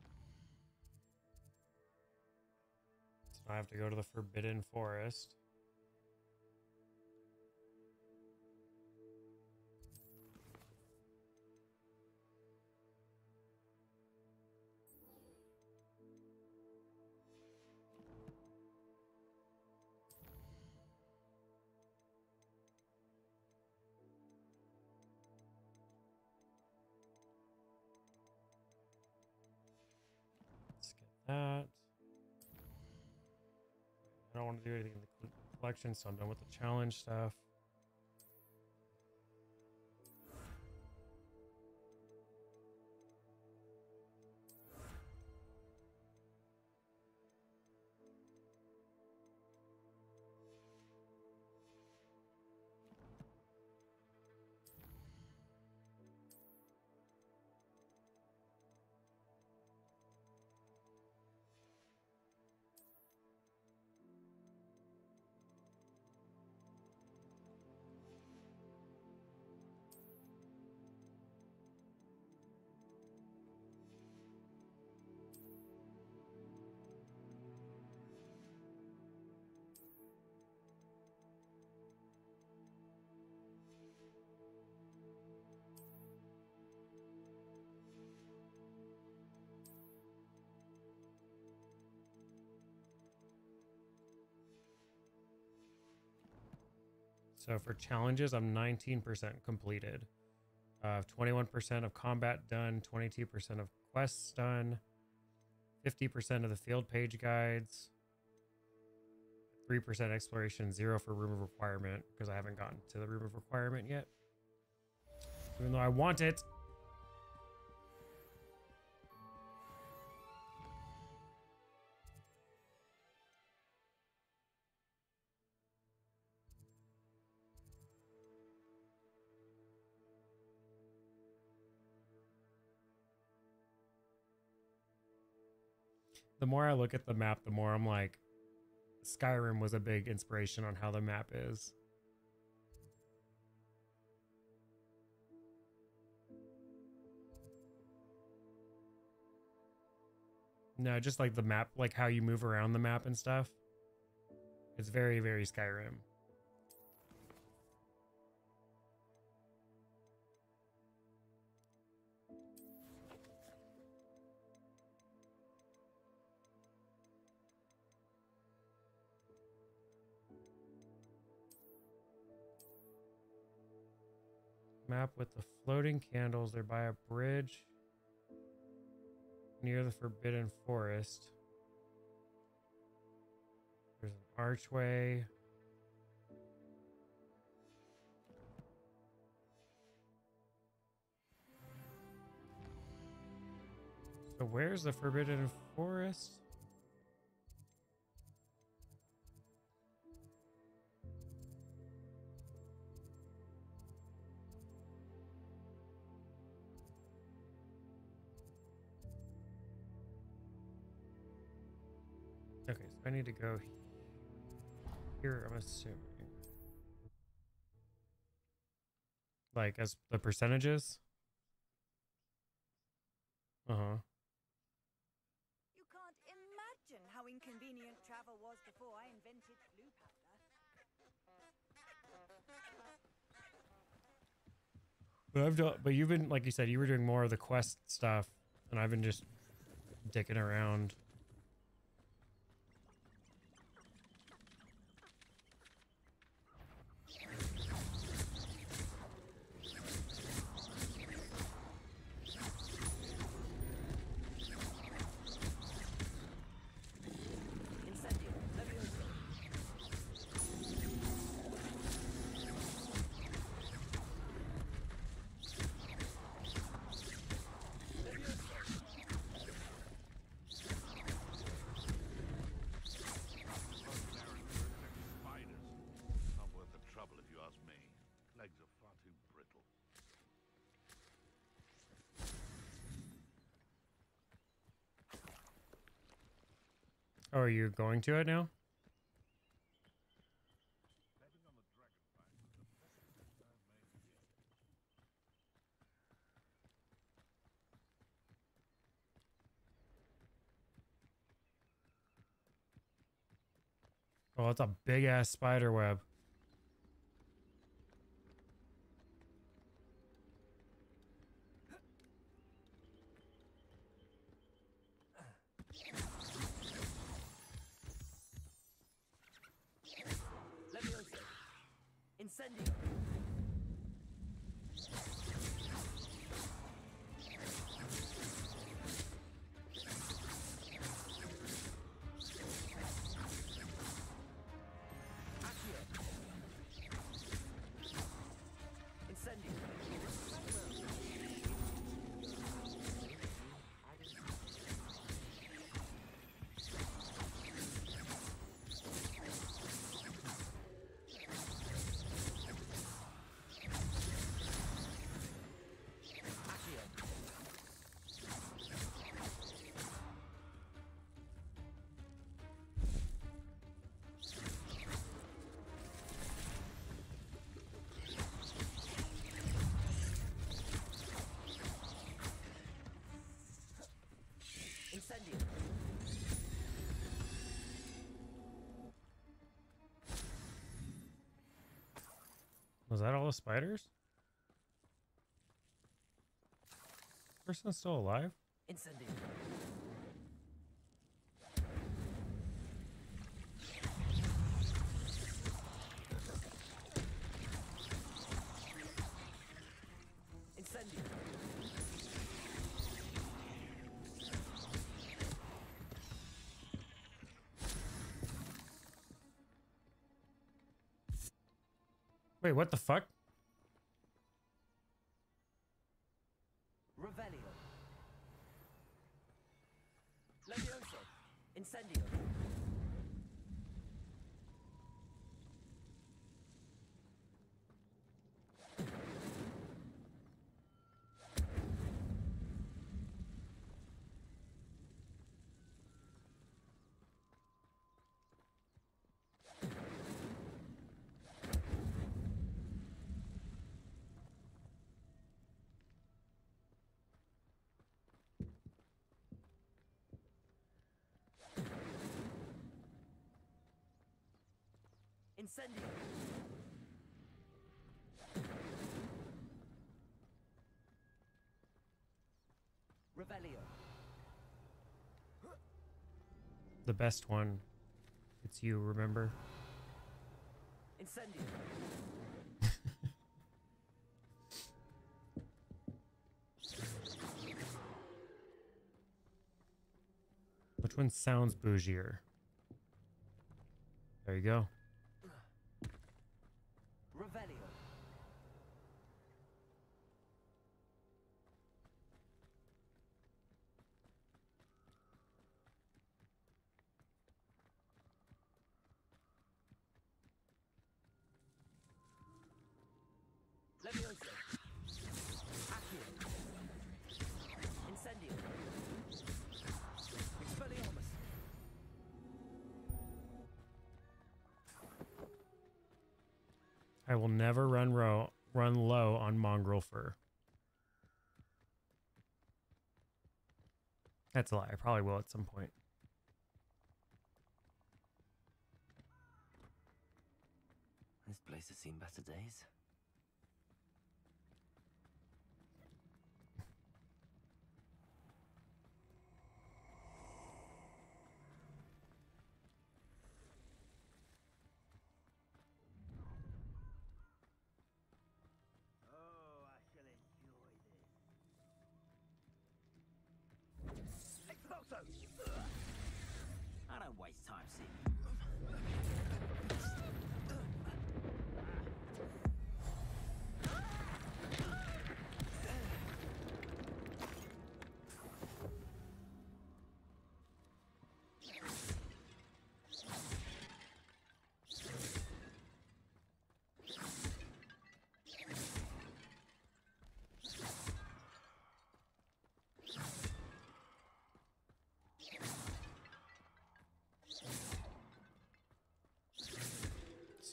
So I have to go to the Forbidden Forest. That. I don't want to do anything in the collection, so I'm done with the challenge stuff. So for challenges, I'm nineteen percent completed. Uh, twenty-one percent of combat done, twenty-two percent of quests done, fifty percent of the field page guides, three percent exploration, zero for room of requirement, because I haven't gotten to the room of requirement yet. Even though I want it. The more I look at the map, the more I'm like, Skyrim was a big inspiration on how the map is. No, just like the map, like how you move around the map and stuff. It's very, very Skyrim. Map with the floating candles. They're by a bridge near the Forbidden Forest. There's an archway. So where's the Forbidden Forest? Okay, so I need to go here, I'm assuming. Like, as the percentages? Uh-huh. You can't imagine how inconvenient travel was before I invented blue powder. But I've done, but you've been, like you said, you were doing more of the quest stuff, and I've been just dicking around. Not worth the trouble if you ask me. Legs are far too brittle. Oh, are you going to it now? Betting on the Dragonfang was the best decision I've made yet. Oh, it's a big ass spider web. Levioso. Incendio. Accio. Incendio. Accio. Incendio. Was that all the spiders? Person's still alive? Incendio. Incendio. Wait, what the fuck? Revelio. Levioso. Incendio. Incendio. Revelio. The best one. It's you, remember? Incendio. Which one sounds bougier? There you go. Revelio. Levioso. Accio. Incendio. Expelliarmus. I will never run row run low on mongrel fur. That's a lie. I probably will at some point. This place has seen better days.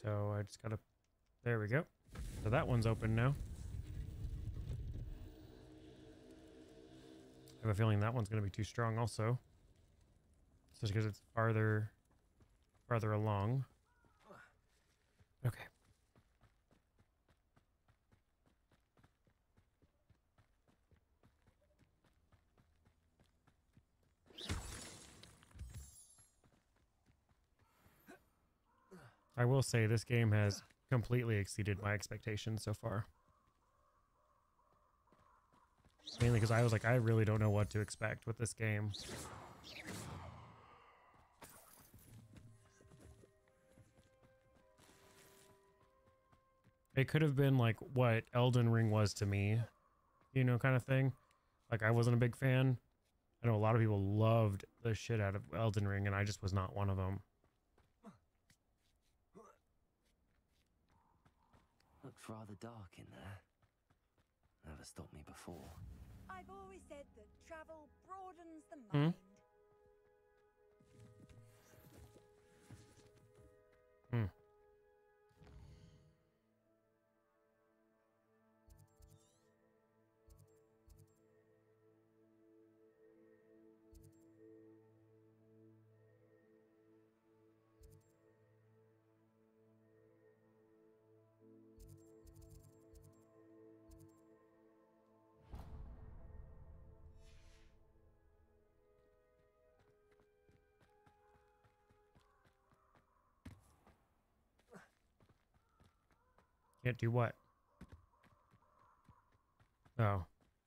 so I just gotta, there we go. So that one's open now. I have a feeling that one's gonna be too strong also. Just because it's farther, farther along. Okay. I will say this game has completely exceeded my expectations so far. Mainly because I was like, I really don't know what to expect with this game. It could have been like what Elden Ring was to me, you know, kind of thing. Like, I wasn't a big fan. I know a lot of people loved the shit out of Elden Ring, and I just was not one of them. Looks rather dark in there. Never stopped me before. I've always said that travel broadens the Hmm? mind. Hmm. Can't do what? Oh.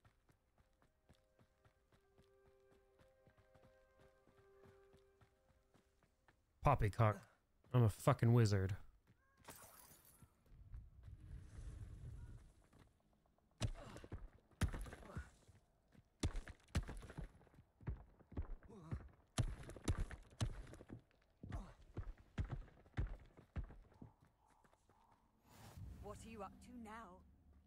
Poppycock. I'm a fucking wizard. What are you up to now?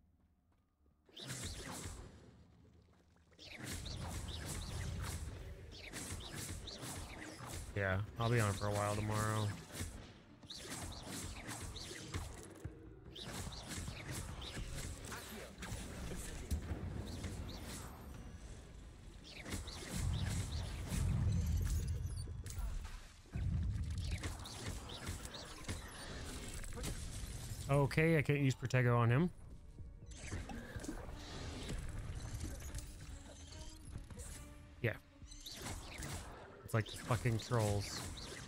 Yeah, I'll be on for a while tomorrow. Okay, I can't use Protego on him. Yeah. It's like fucking trolls.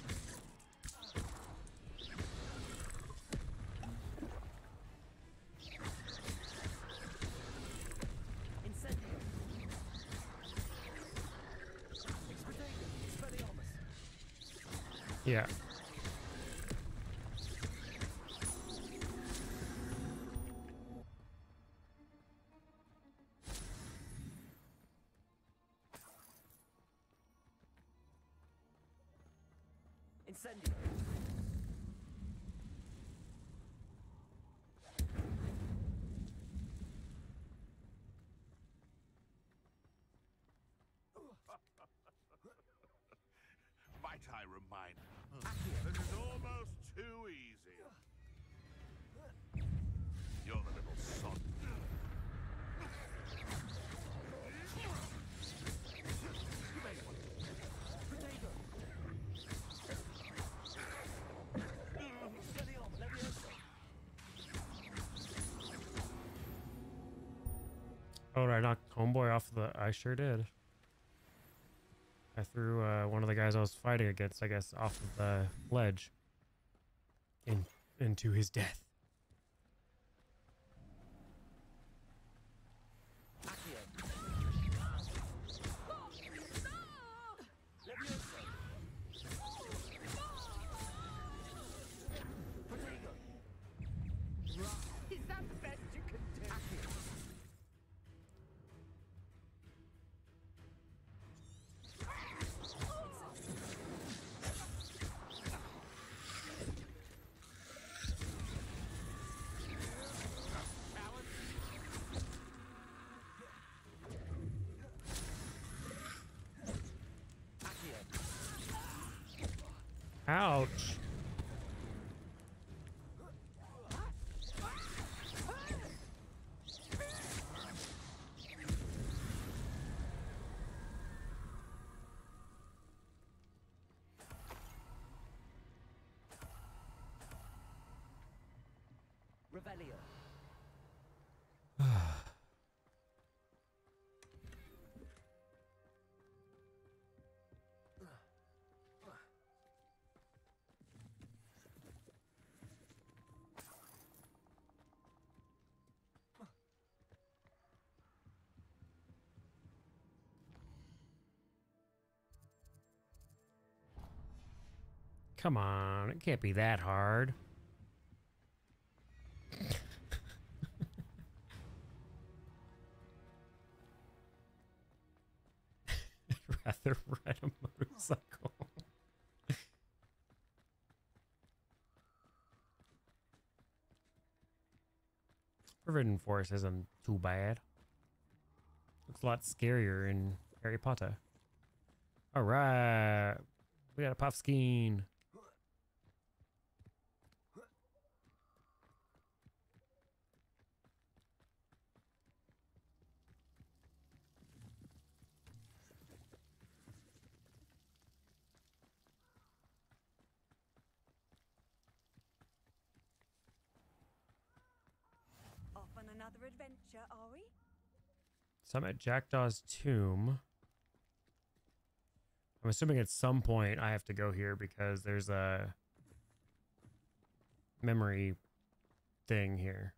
Yeah. Incendio. Might I remind you, this is almost too easy. You're the little son. Oh, I knocked Homeboy off the... I sure did. I threw uh, one of the guys I was fighting against, I guess, off of the ledge. In, into his death. Is that the best you can do? Ouch. Come on, it can't be that hard. I'd rather ride a motorcycle. Forbidden Forest isn't too bad. Looks a lot scarier in Harry Potter. All right, we got a Puffskein. Off on another adventure, are we? So I'm at Jackdaw's tomb. I'm assuming at some point I have to go here because there's a memory thing here.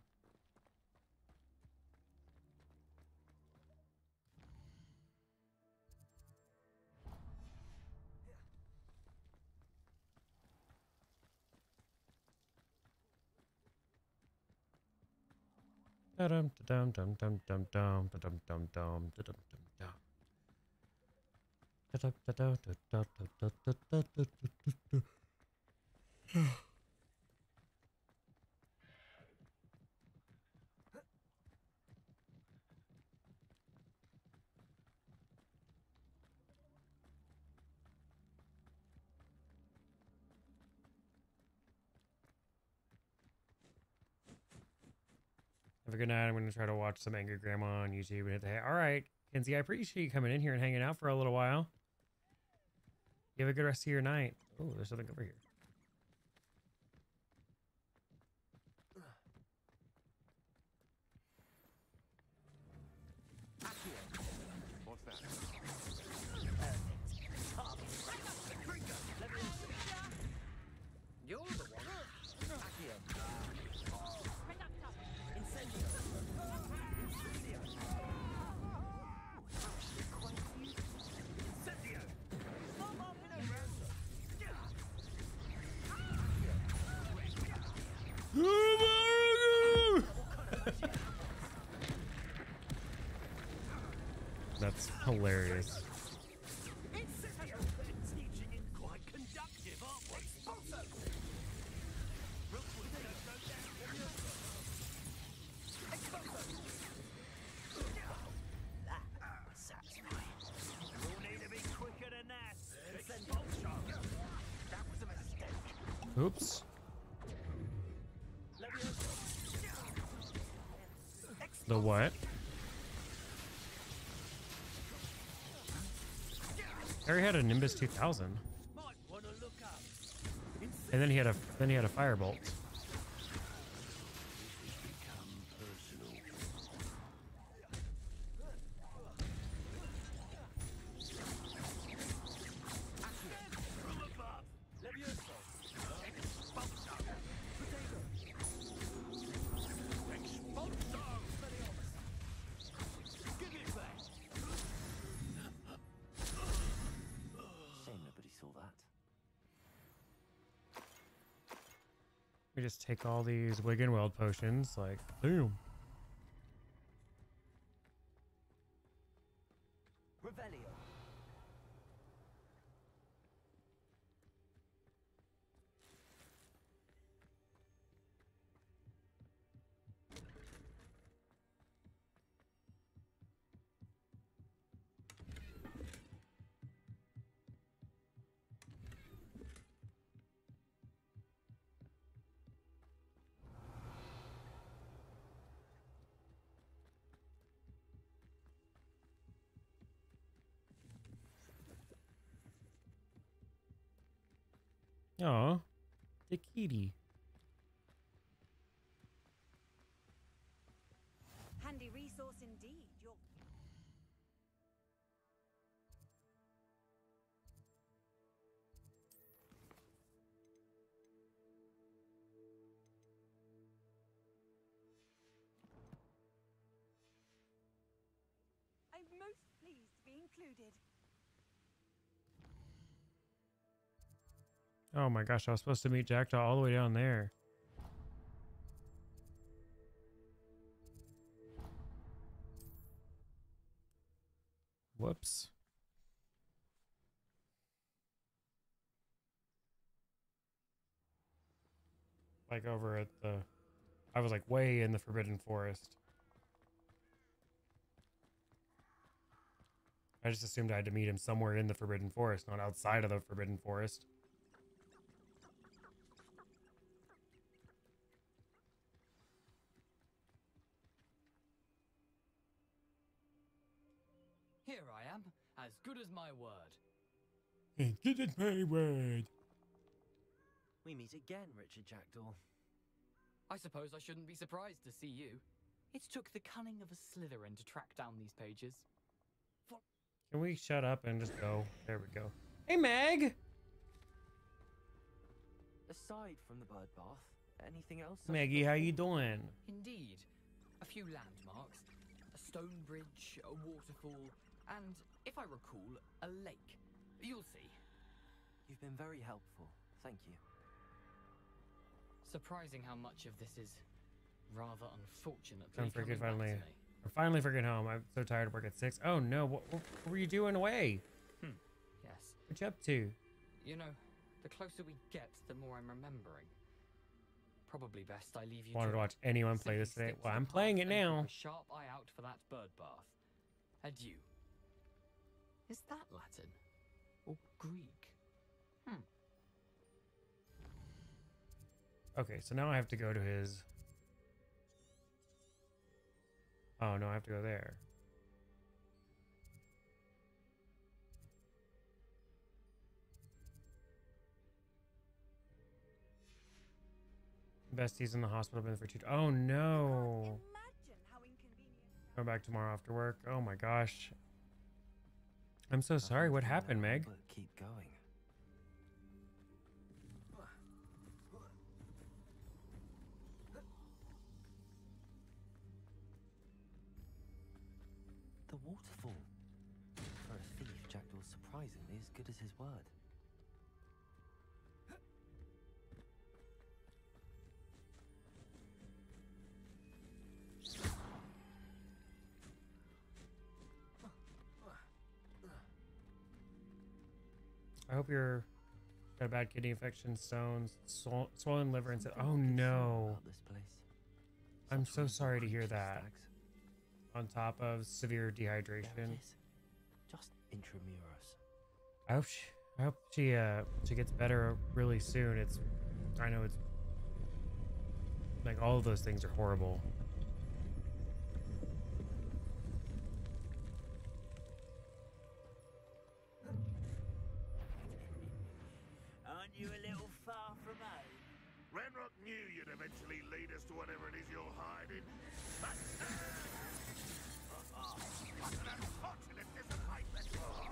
Dum dum dum dum dum dum dum dum dum dum dum. Have a good night. I'm going to try to watch some Angry Grandma on YouTube and hit the hey. All right, Kenzie, I appreciate you coming in here and hanging out for a little while. You have a good rest of your night. Oh, there's something over here. What's that? You're the one. Accio. Incendio. Incendio. Stop up in a ransom. That's hilarious. Incendio! Teaching is quite conductive, aren't we? Sponsor! Rookwood, don't go down. That was satisfying. You'll need to be quicker than that. Expulsion! That was a mistake. Oops. The what? I already had a Nimbus two thousand. Might want to look up. And then he had a then he had a Firebolt. From above. Levioso. Expulso. Potato. Expulso. Give it back. Shame nobody saw that. We just take all these Wiggenweld potions, like, boom. Revelio. Aw, the kitty. Handy resource indeed. You're I'm most pleased to be included. Oh my gosh, I was supposed to meet Jackdaw all the way down there. Whoops. Like over at the... I was like way in the Forbidden Forest. I just assumed I had to meet him somewhere in the Forbidden Forest, not outside of the Forbidden Forest. Here I am, as good as my word. As good as my word. We meet again, Richard Jackdaw. I suppose I shouldn't be surprised to see you. It took the cunning of a Slytherin to track down these pages. For Can we shut up and just go? There we go. Hey, Meg! Aside from the bird bath, anything else? of Maggie, how note? you doing? Indeed, a few landmarks, a stone bridge, a waterfall, and, if I recall, a lake. You'll see. You've been very helpful. Thank you. Surprising how much of this is rather unfortunately I'm coming freaking back finally, to me. I'm finally freaking home. I'm so tired of work at six. Oh no, what, what were you doing away? Hmm. Yes. What you up to? You know, the closer we get, the more I'm remembering. Probably best I leave you Wanted to to it. watch anyone play Simply this today. stick to Well, the I'm path playing it and keep now. a sharp eye out for that bird bath. Adieu. Is that Latin or Greek? Hmm. Okay, so now I have to go to his... Oh, no, I have to go there. Bestie's in the hospital, been for two... Oh, no. Imagine how inconvenient. Go back tomorrow after work. Oh, my gosh. I'm so sorry. Nothing What to do happened, now Meg? but keep going. The waterfall. For a thief, Jackdaw's surprisingly as good as his word. I hope you're got a bad kidney infection, stones, swol- swollen liver, and said, "Oh no, About this place. I'm Such so horrible sorry to hear creatures, that." stags. On top of severe There dehydration. it is. Just intramuros. I hope she, I hope she, uh, she gets better really soon. It's, I know it's, like all of those things are horrible. Aren't you a little far from home? Ranrock knew you'd eventually lead us to whatever it is you're hiding. But an unfortunate disappointment.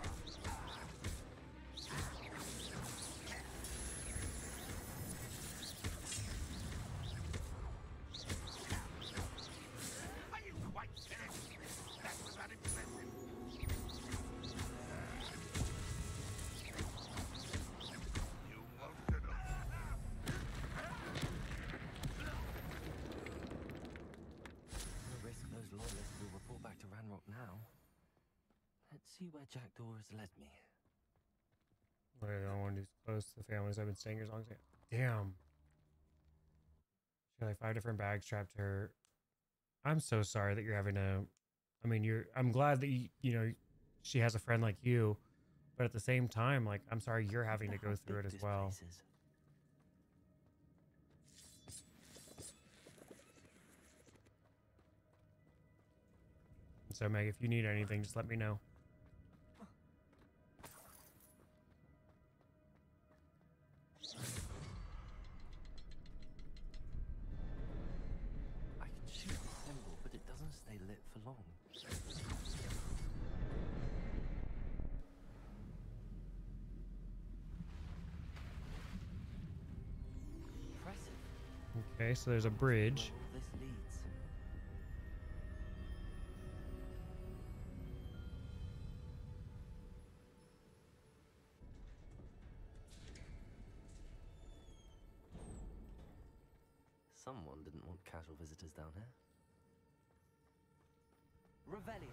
Are you quite finished? That was unimpressive. You won't get No risk those loyalists will report back to Ranrock now. Let's see where Jackdaw has led me. I don't want to be close to the families I've been staying here as long as I Damn. She had like five different bags strapped to her. I'm so sorry that you're having to, I mean, you're, I'm glad that you, you know, she has a friend like you, but at the same time, like, I'm sorry you're having to Wonder go how through it big as this well. place is. So Meg, if you need anything, just let me know. I can shoot the symbol, but it doesn't stay lit for long. Impressive. Okay, so there's a bridge. Where all this leads. Someone didn't want casual visitors down here. Revelio.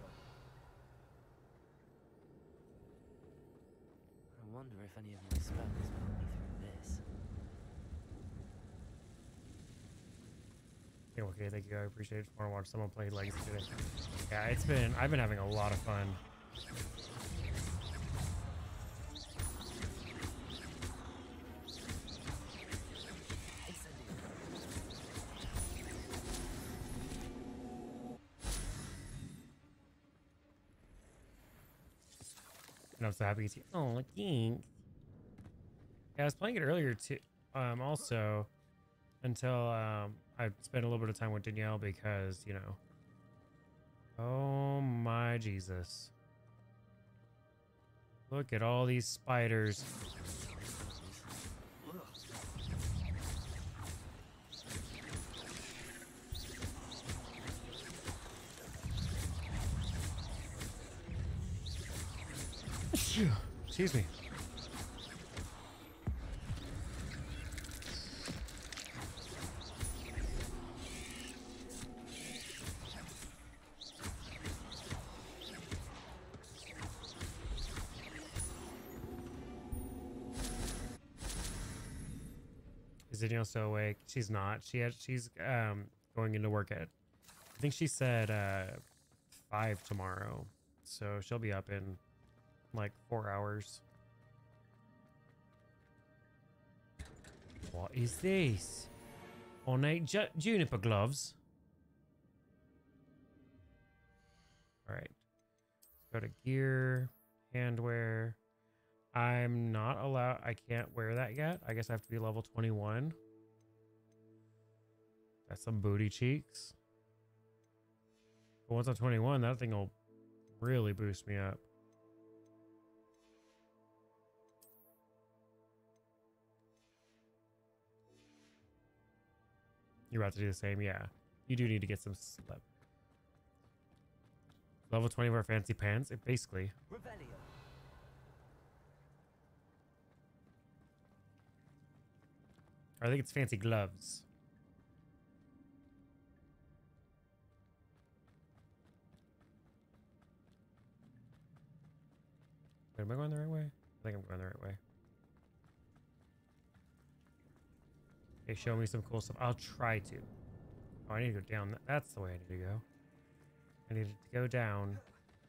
I wonder if any of my spells put me through this. Yeah, okay, thank you. I appreciate it. I want to watch someone play Legacy today. Yeah, it's been, I've been having a lot of fun. And I'm so happy to see. Oh, thanks. Yeah, I was playing it earlier too. Um, also, until um, I spent a little bit of time with Danielle because you know. Oh my Jesus! Look at all these spiders. Excuse me. Is Danielle still awake? She's not. She had. She's um going into work at. I think she said uh five tomorrow, so she'll be up in like four hours. What is this? Ornate ju juniper gloves. All right. Go to gear, handwear. I'm not allowed. I can't wear that yet. I guess I have to be level twenty-one. That's some booty cheeks. But once I'm twenty-one, that thing will really boost me up. You're about to do the same? Yeah. You do need to get some sleep. Level twenty-four fancy pants, it basically. Revelio. I think it's fancy gloves. Wait, am I going the right way? I think I'm going the right way. Okay, show me some cool stuff. I'll try to. Oh, I need to go down. That's the way I need to go. I need to go down.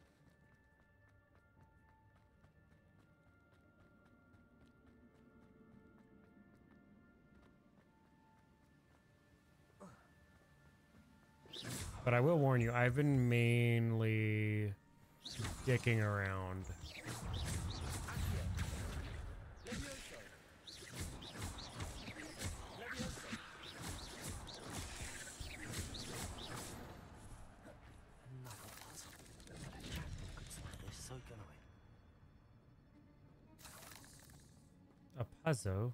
But I will warn you, I've been mainly dicking around. A puzzle.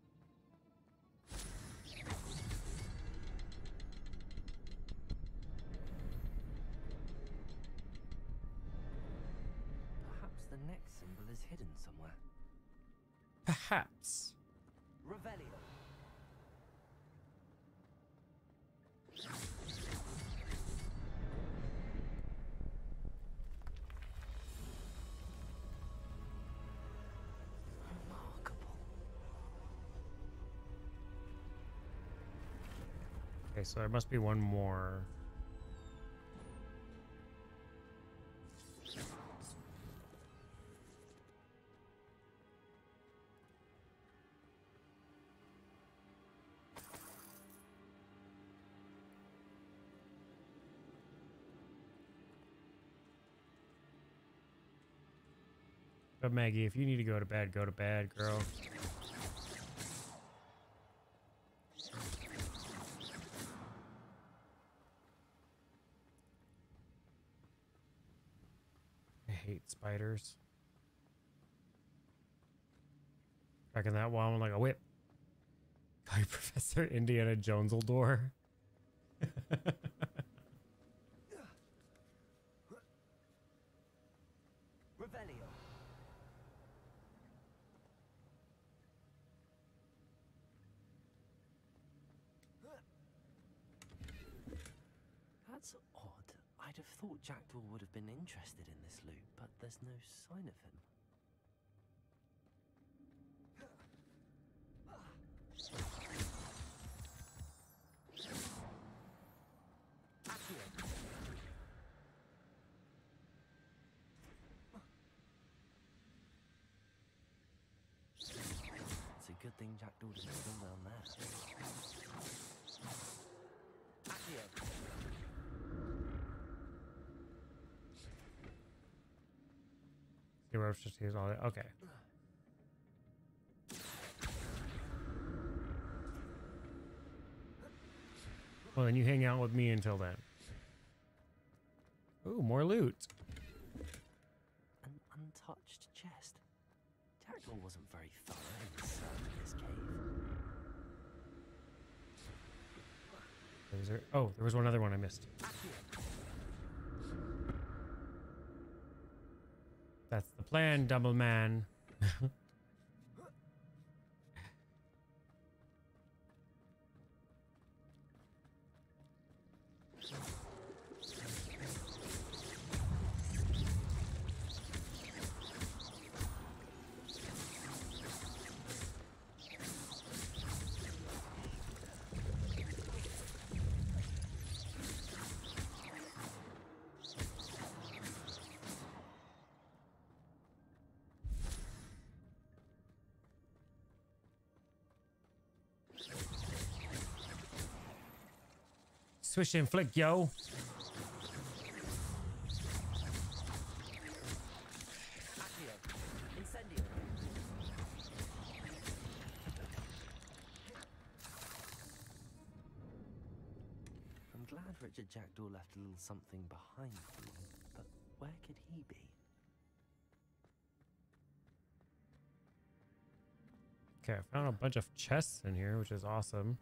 Perhaps the next symbol is hidden somewhere. Perhaps. Revelio. Okay, so there must be one more. But Maggie, if you need to go to bed, go to bed, girl. I hate spiders. Back in that wall, I'm like a whip. Call you Professor Indiana Jonesaldor. Revelio. That's odd. I'd have thought Jackdaw would have been interested in this loot, but there's no sign of him. It's a good thing Jackdaw didn't come down there. Zero just use all that. Okay. Well, then you hang out with me until then. Ooh, more loot. An untouched chest. Jackdaw wasn't very thorough in his search of this cave. Was there, oh, there was one other one I missed. That's the plan, double man. Swish and flick, yo. I'm glad Richard Jackdaw left a little something behind for me, but where could he be? Okay, I found a bunch of chests in here, which is awesome.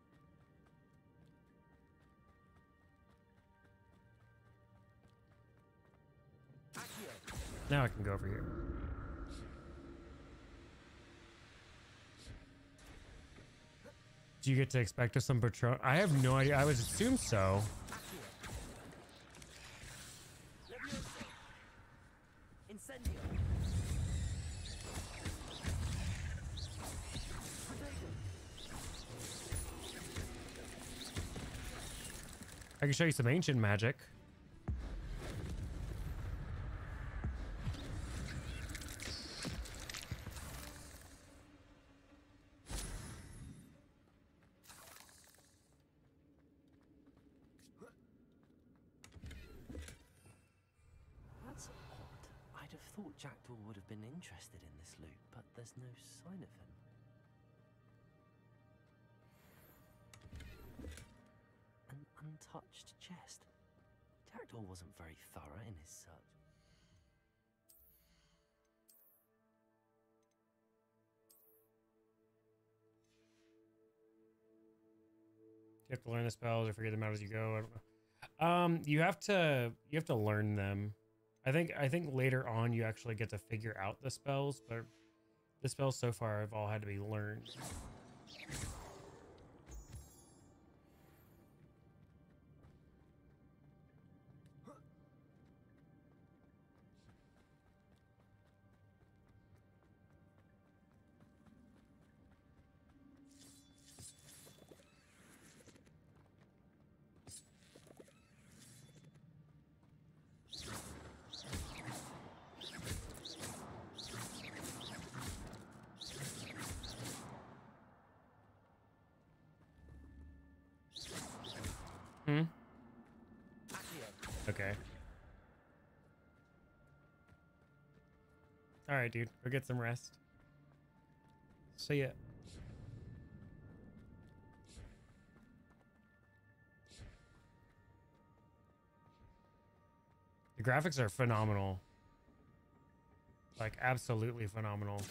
Now I can go over here. Do you get to expect us some patrol? I have no idea. I would assume so. I can show you some ancient magic. Jackdaw would have been interested in this loot, but there's no sign of him. An untouched chest. Jackdaw wasn't very thorough in his search. You have to learn the spells or figure them out as you go. I don't know. Um, you have to you have to learn them. I think I think later on you actually get to figure out the spells, but the spells so far have all had to be learned. Hmm? Okay. All right, dude. Go get some rest. See ya. The graphics are phenomenal. Like, absolutely phenomenal.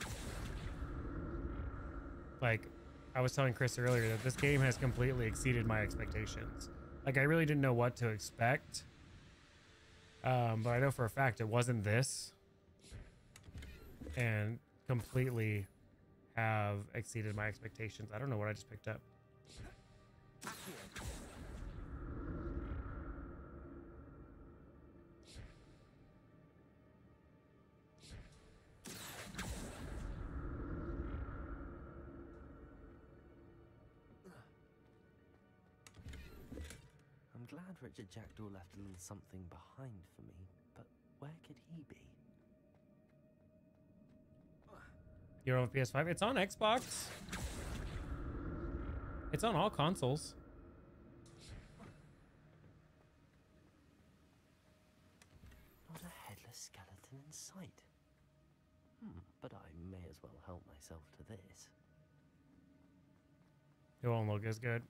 Like, I was telling Chris earlier that this game has completely exceeded my expectations. Like, I really didn't know what to expect. Um, but I know for a fact it wasn't this. And completely have exceeded my expectations. I don't know what I just picked up. glad Richard Jackdaw left a little something behind for me, but where could he be? You don't have P S five? It's on Xbox. It's on all consoles. Not a headless skeleton in sight. Hmm, but I may as well help myself to this. It won't look as good.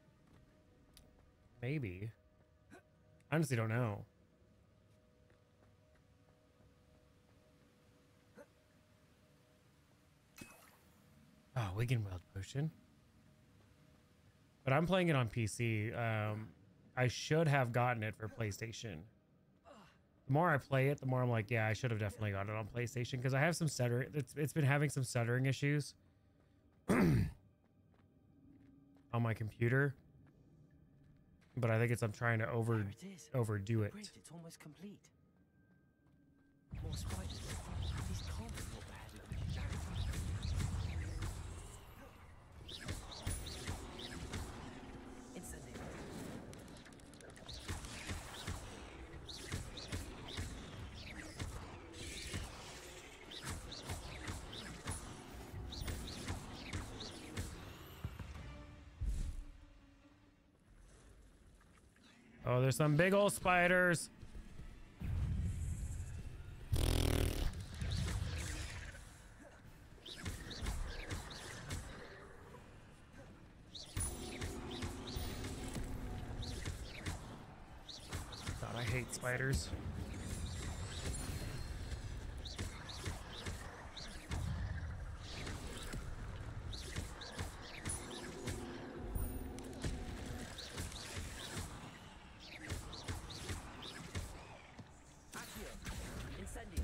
Maybe. I honestly don't know. Oh, Wigan Weld Potion. But I'm playing it on P C. Um, I should have gotten it for PlayStation. The more I play it, the more I'm like, yeah, I should have definitely got it on PlayStation because I have some stuttering. It's, it's been having some stuttering issues on my computer. But I think it's I'm trying to over There it is. overdo it. Bridge, it's almost complete. More spiders. These can't be what the head of Richard Jackdaw. Incendiary. Oh, there's some big old spiders. God, I hate spiders. Incendiary.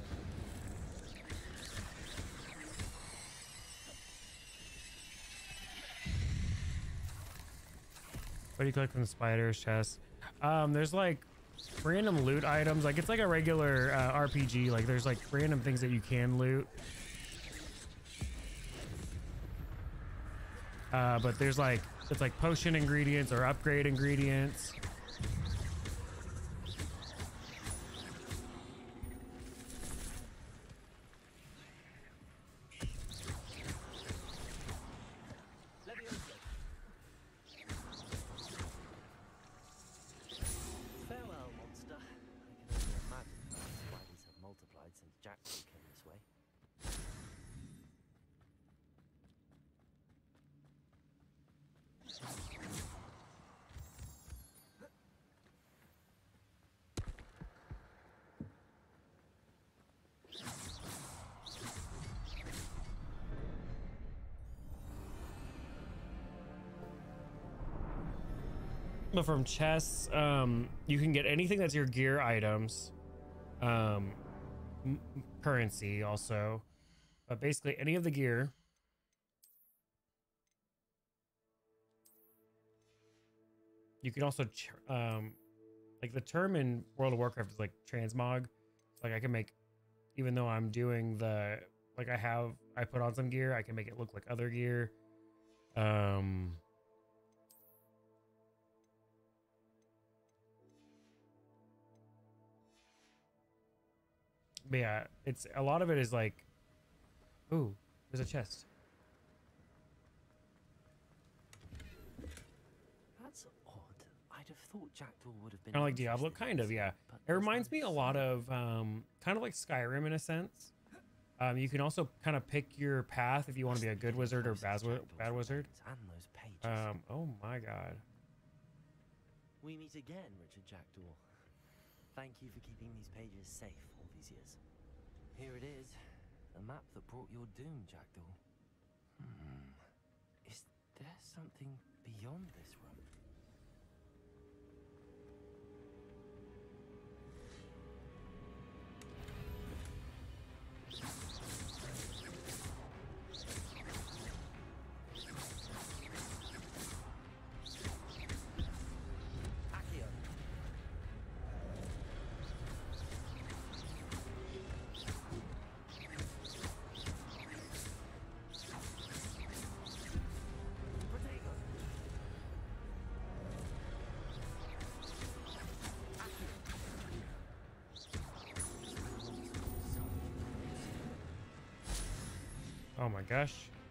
What do you collect from the spiders chest? Um, there's like random loot items. Like it's like a regular uh, R P G. Like there's like random things that you can loot. Uh, but there's like it's like potion ingredients or upgrade ingredients. Farewell, monster. I can only imagine how the spiders have multiplied since Jackdaw came this way. But from chests, um, you can get anything that's your gear items, um, m- currency also, but basically any of the gear. You can also, ch- um, like the term in World of Warcraft is like transmog. Like I can make, even though I'm doing the, like I have, I put on some gear, I can make it look like other gear. Um, But yeah, it's a lot of it is like, ooh, there's a chest. That's odd. I'd have thought Jackdaw would have been Kind of like Diablo, interested in kind of, this, yeah. but It there's reminds no me a lot sign. of, um, kind of like Skyrim in a sense. Um, you can also kind of pick your path if you want to be a good wizard or bad, wi- bad wizard. And those pages. Um, oh my god. We meet again, Richard Jackdaw. Thank you for keeping these pages safe all these years. Here it is, the map that brought your doom, Jackdaw. Hmm. Is there something beyond this room? Accio. Protego. Oh my gosh.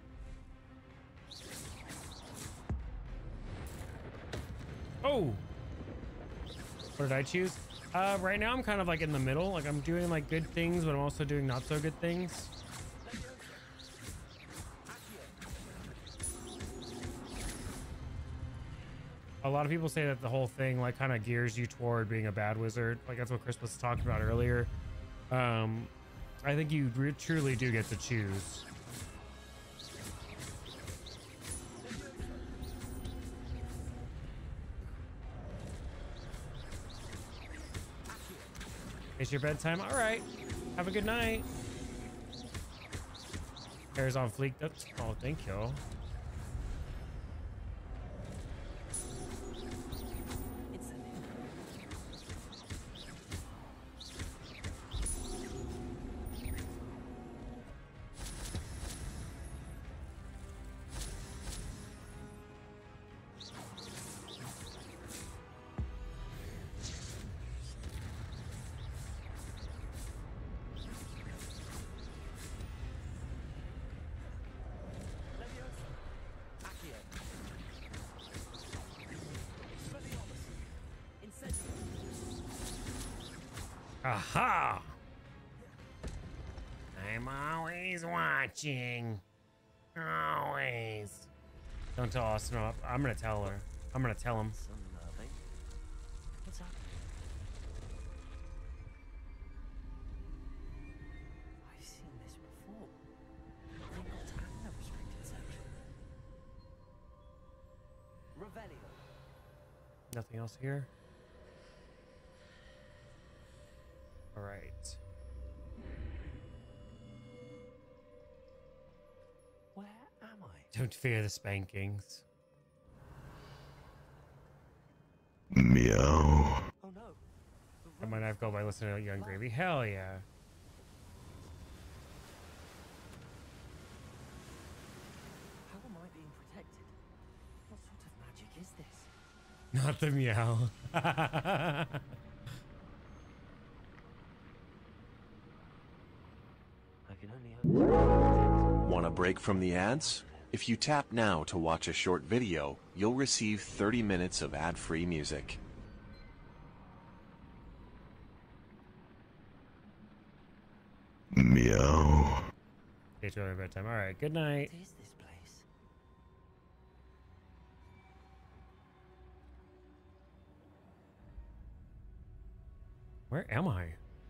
Oh! What did I choose? Uh, right now I'm kind of like in the middle. Like I'm doing like good things, but I'm also doing not so good things. A lot of people say that the whole thing like kind of gears you toward being a bad wizard. Like that's what Chris was talking about earlier. Um, I think you re truly do get to choose. It's your bedtime. All right. Have a good night. Hair's on fleek. That's, oh, thank you. Aha! I'm always watching. Always. Don't tell Austin. I'm gonna tell her. I'm gonna tell him. What's happening? I've seen this before. They got to have the restricted section. Revelio. Nothing else here. All right. Where am I? Don't fear the spankings. Meow. Oh no. I might have go by listening to Young Gravy. Hell yeah. How am I being protected? What sort of magic is this? Not the meow. Want a break from the ads? If you tap now to watch a short video, you'll receive thirty minutes of ad-free music. Meow. It's really bedtime. All right, good night. What is this place? Where am I?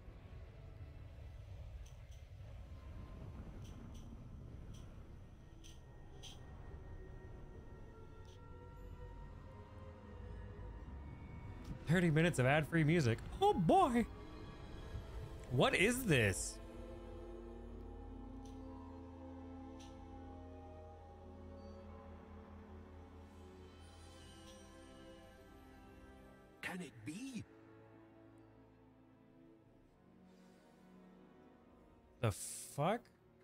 thirty minutes of ad-free music. Oh boy. What is this? Can it be? The fuck?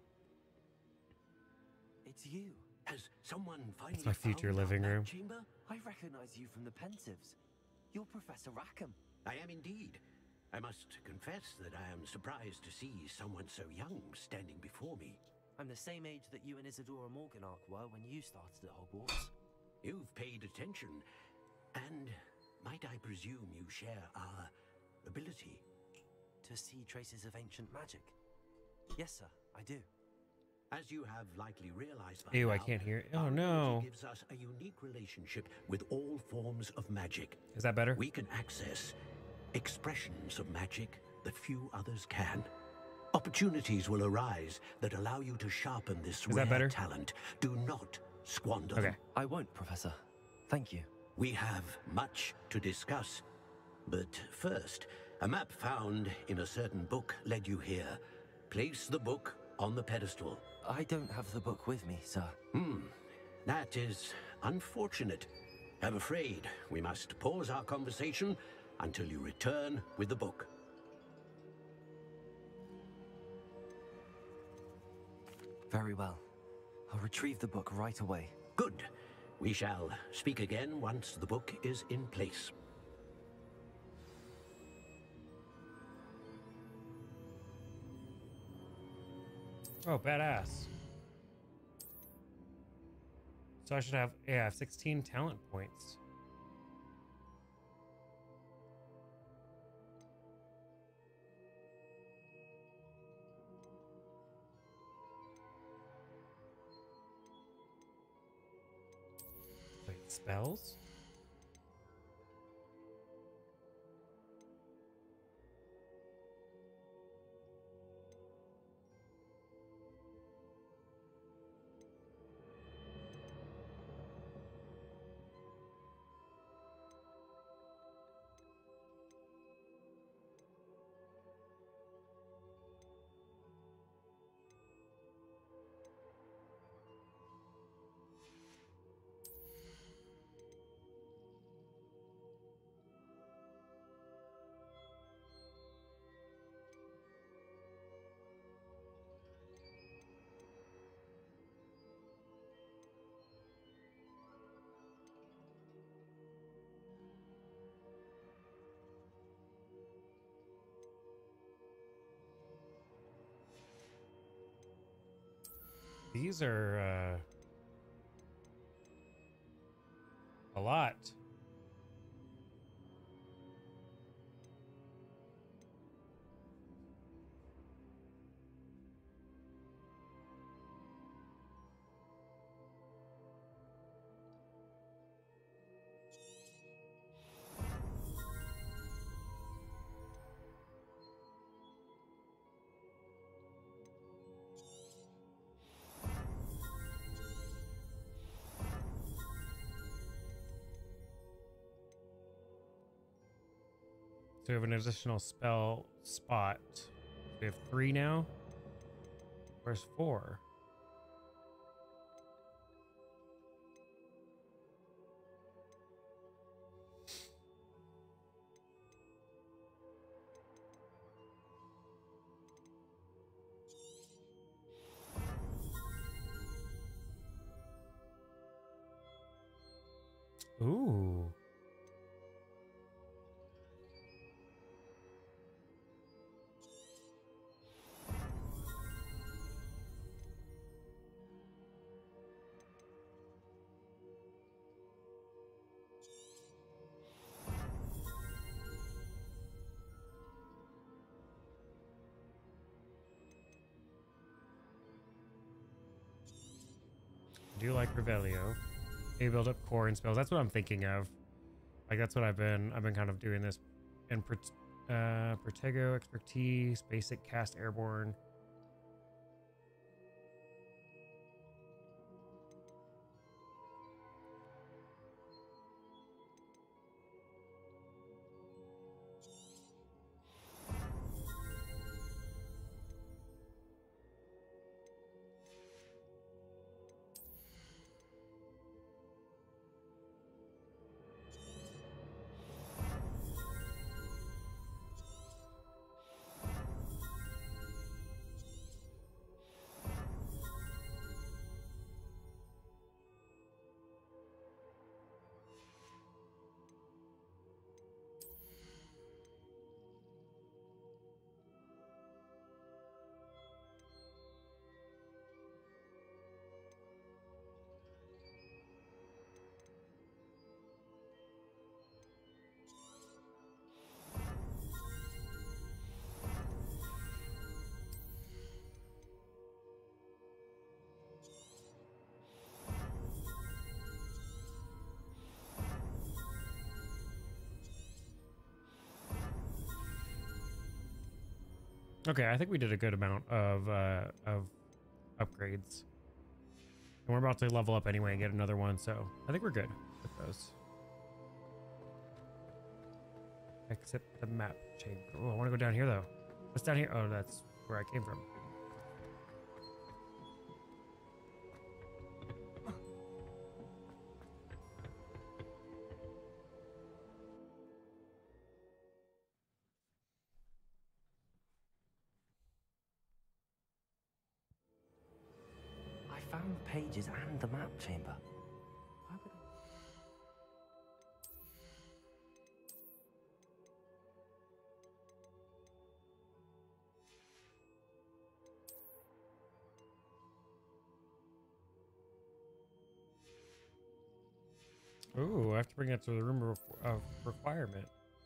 It's you. Has someone finally It's my future found our living map room. chamber? I recognize you from the Pensieves. You're Professor Rackham. I am indeed. I must confess that I am surprised to see someone so young standing before me. I'm the same age that you and Isadora Morganach were when you started at Hogwarts. You've paid attention, and might I presume you share our ability? To see traces of ancient magic? Yes, sir, I do. As you have likely realized by Ew, now, I can't hear it. Oh our no. ability gives us a unique relationship with all forms of magic. Is that better? We can access expressions of magic that few others can. Opportunities will arise that allow you to sharpen this Is that rare better? talent. Do not squander Okay. them. I won't, Professor. Thank you. We have much to discuss. But first, a map found in a certain book led you here. Place the book on the pedestal. I don't have the book with me, sir. Hmm. That is unfortunate. I'm afraid we must pause our conversation until you return with the book. Very well. I'll retrieve the book right away. Good. We shall speak again once the book is in place. Oh, badass. So I should have, yeah, I have sixteen talent points. Wait, spells? These are uh, a lot. So we have an additional spell spot. We have three now. Where's four? Ooh. I do like Revelio. They build up core and spells. That's what I'm thinking of. Like that's what I've been I've been kind of doing this. And uh Protego, expertise, basic cast airborne. Okay, I think we did a good amount of uh, of upgrades. And we're about to level up anyway and get another one, so I think we're good with those. Exit the map chamber. Oh, I want to go down here though. What's down here? Oh, that's where I came from. I found the pages and the map chamber. Why would I... Ooh, I have to bring that to the room of of requirement.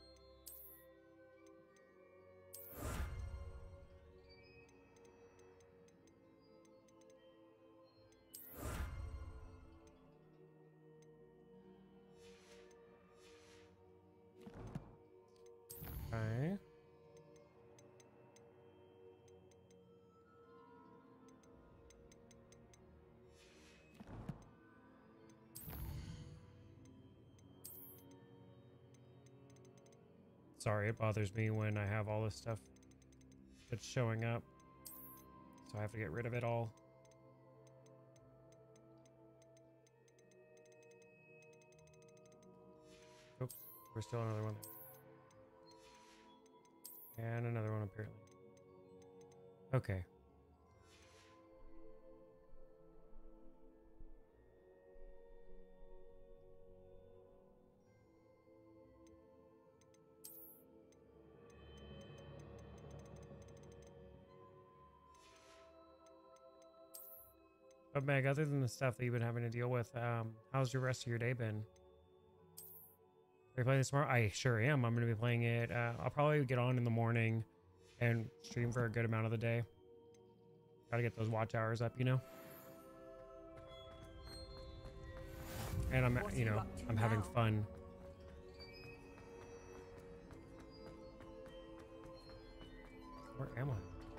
Okay. Sorry, it bothers me when I have all this stuff that's showing up. So I have to get rid of it all. Oops, there's still another one there. And another one apparently. Okay. But Meg, other than the stuff that you've been having to deal with, um, how's your rest of your day been? Are you playing this tomorrow? I sure am. I'm going to be playing it. Uh, I'll probably get on in the morning and stream for a good amount of the day. Gotta get those watch hours up, you know? And I'm, you know, I'm having fun. Where am I?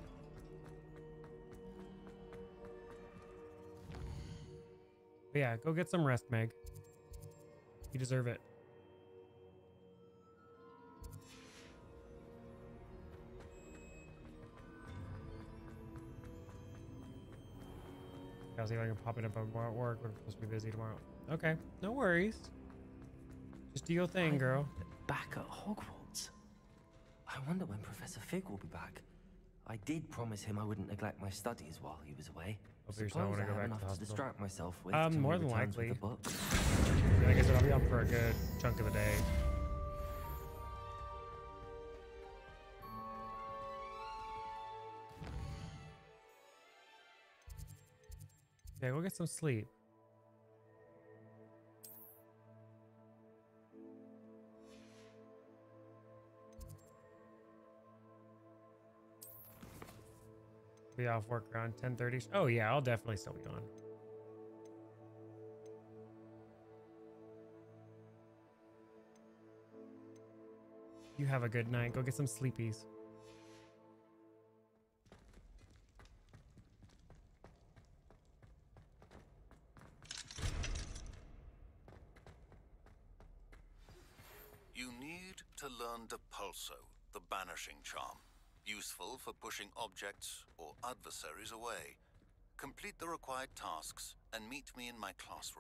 But yeah, go get some rest, Meg. You deserve it. I'll see if I can pop it up at work. We're supposed to be busy tomorrow. Okay, no worries. Just do your thing, I'm girl. Back at Hogwarts. I wonder when Professor Fig will be back. I did promise him I wouldn't neglect my studies while he was away. Hopefully, Suppose you don't want I to go have back enough to the to hospital. distract myself with. Um, till more he than returns likely. with the books. Like I said, I'll be up for a good chunk of the day. Yeah, go get some sleep. Be off work around ten thirty. Oh yeah, I'll definitely still be on. You have a good night. Go get some sleepies. You need to learn Depulso, the banishing charm. Useful for pushing objects or adversaries away. Complete the required tasks and meet me in my classroom.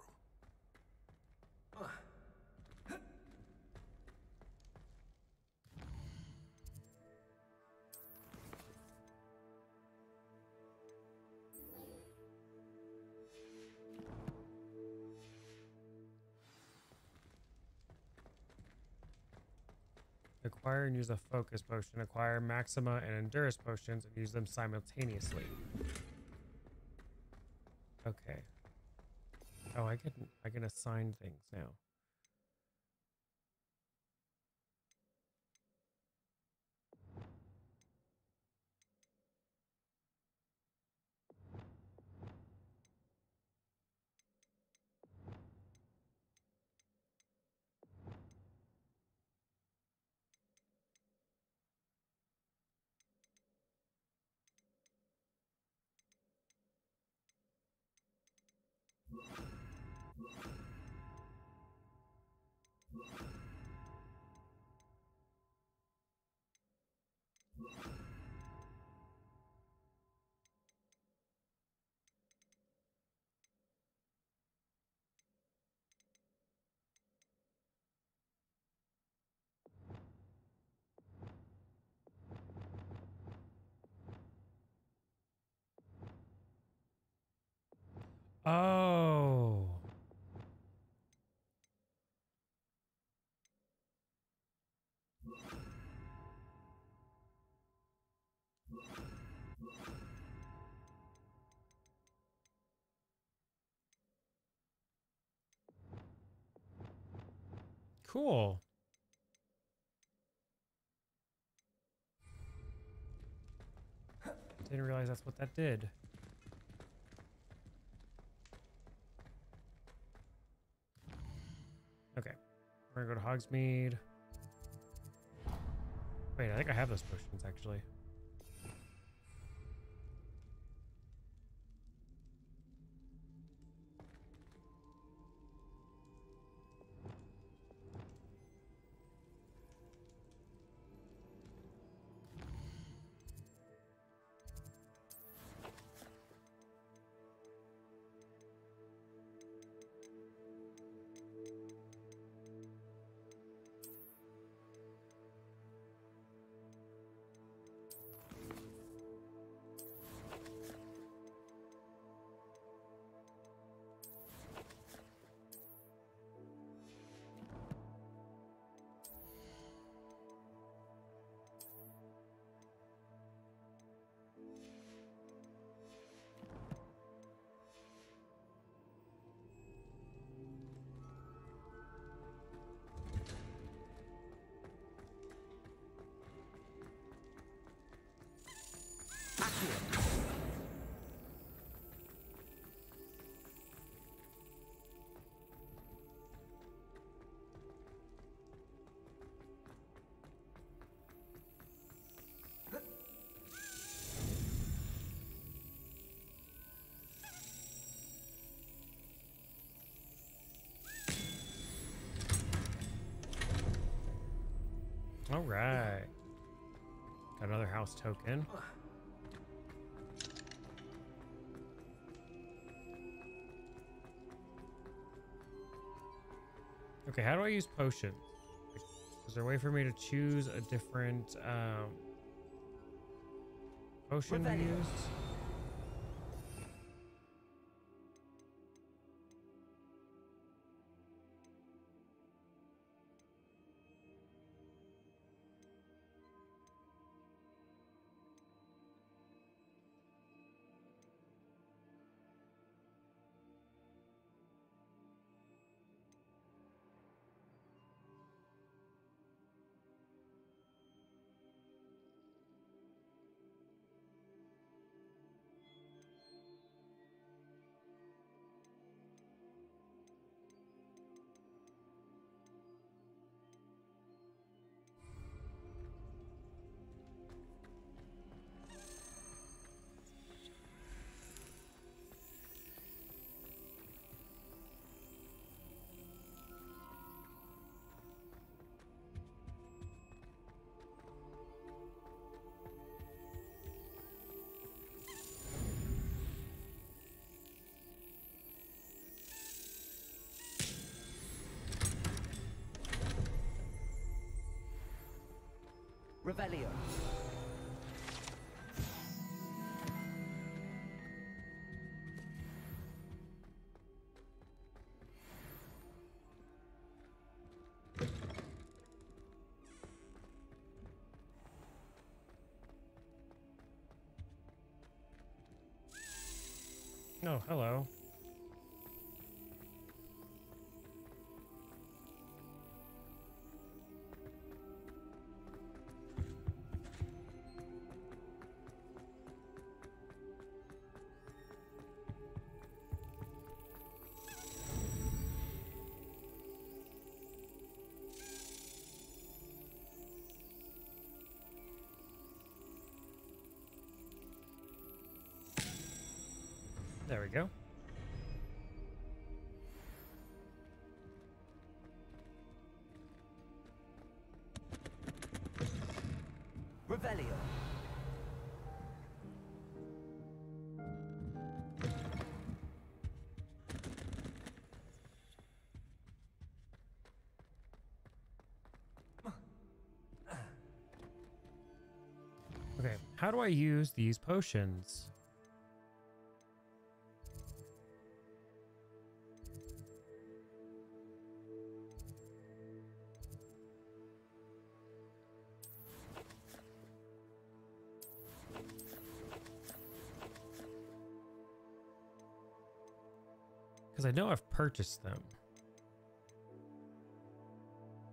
Acquire and use a focus potion. Acquire Maxima and Endurance potions and use them simultaneously. Okay. Oh, I can I can assign things now. Oh. Cool. Didn't realize that's what that did. Okay. We're gonna go to Hogsmeade. Wait, I think I have those potions actually. All right. Got another house token. Okay, how do I use potions? Is there a way for me to choose a different um, potion to use? Revelio. Oh, hello. There we go. Revelio. Okay, how do I use these potions? Because I know I've purchased them.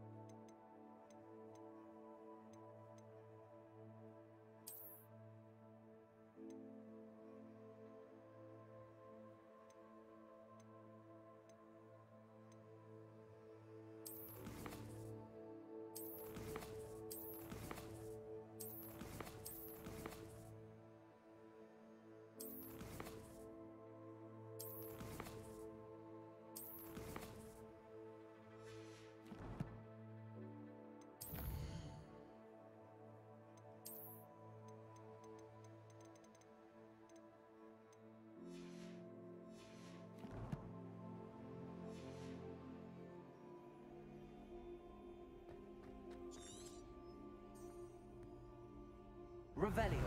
Revelio.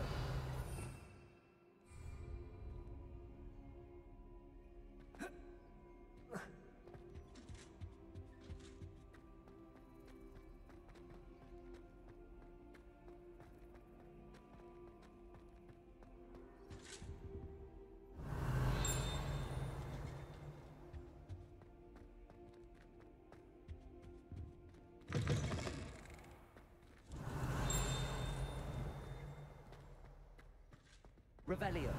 Revelio.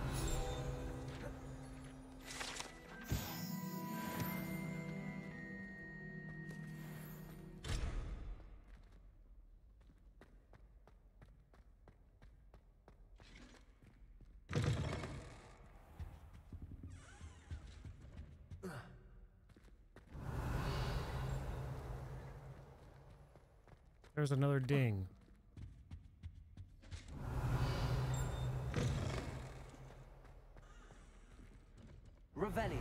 There's another ding. Revelio.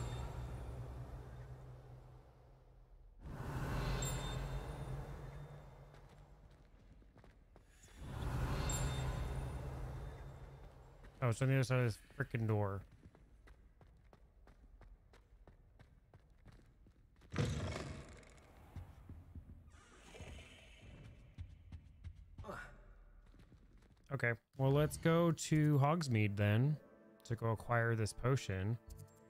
Oh, it's on the other side of this freaking door. Okay, well, let's go to Hogsmeade then to go acquire this potion.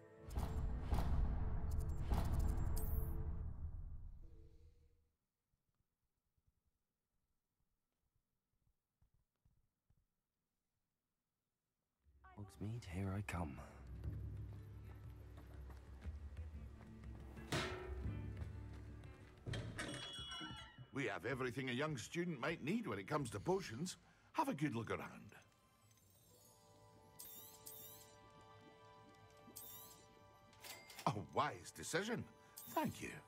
Hogsmeade, here I come. We have everything a young student might need when it comes to potions. Have a good look around. A wise decision. Thank you.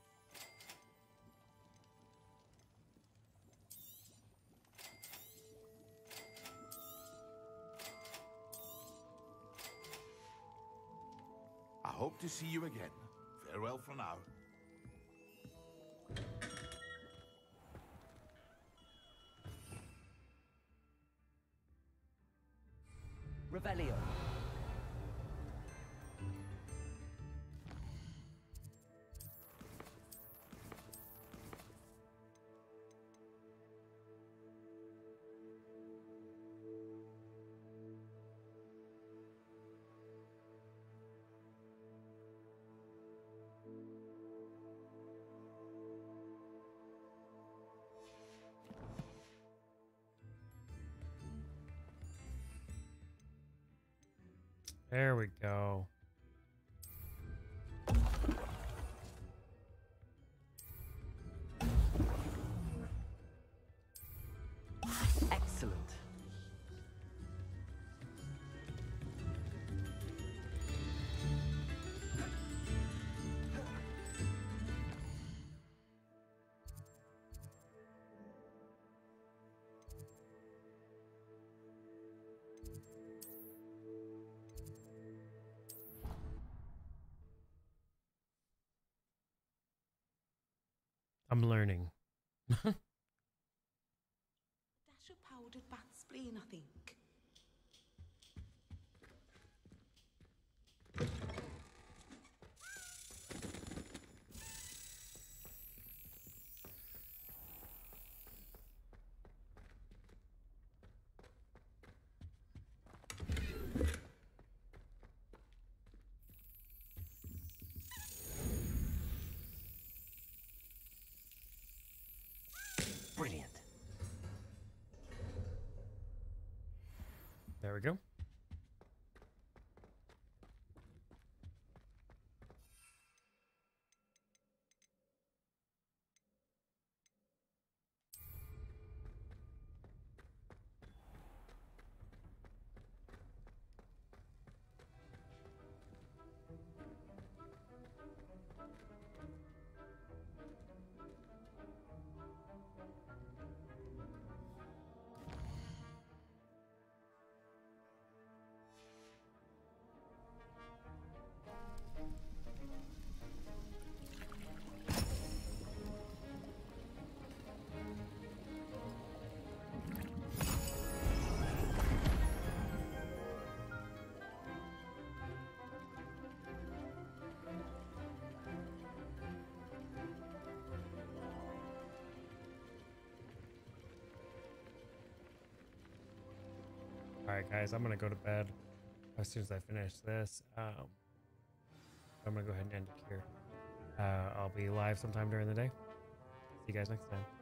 I hope to see you again. Farewell for now. Revelio. There we go. Excellent. I'm learning. Dash of powdered bat spleen, I think. Brilliant. There we go. All right, guys, I'm gonna go to bed as soon as I finish this. Um, I'm gonna go ahead and end it here. Uh, I'll be live sometime during the day. See you guys next time.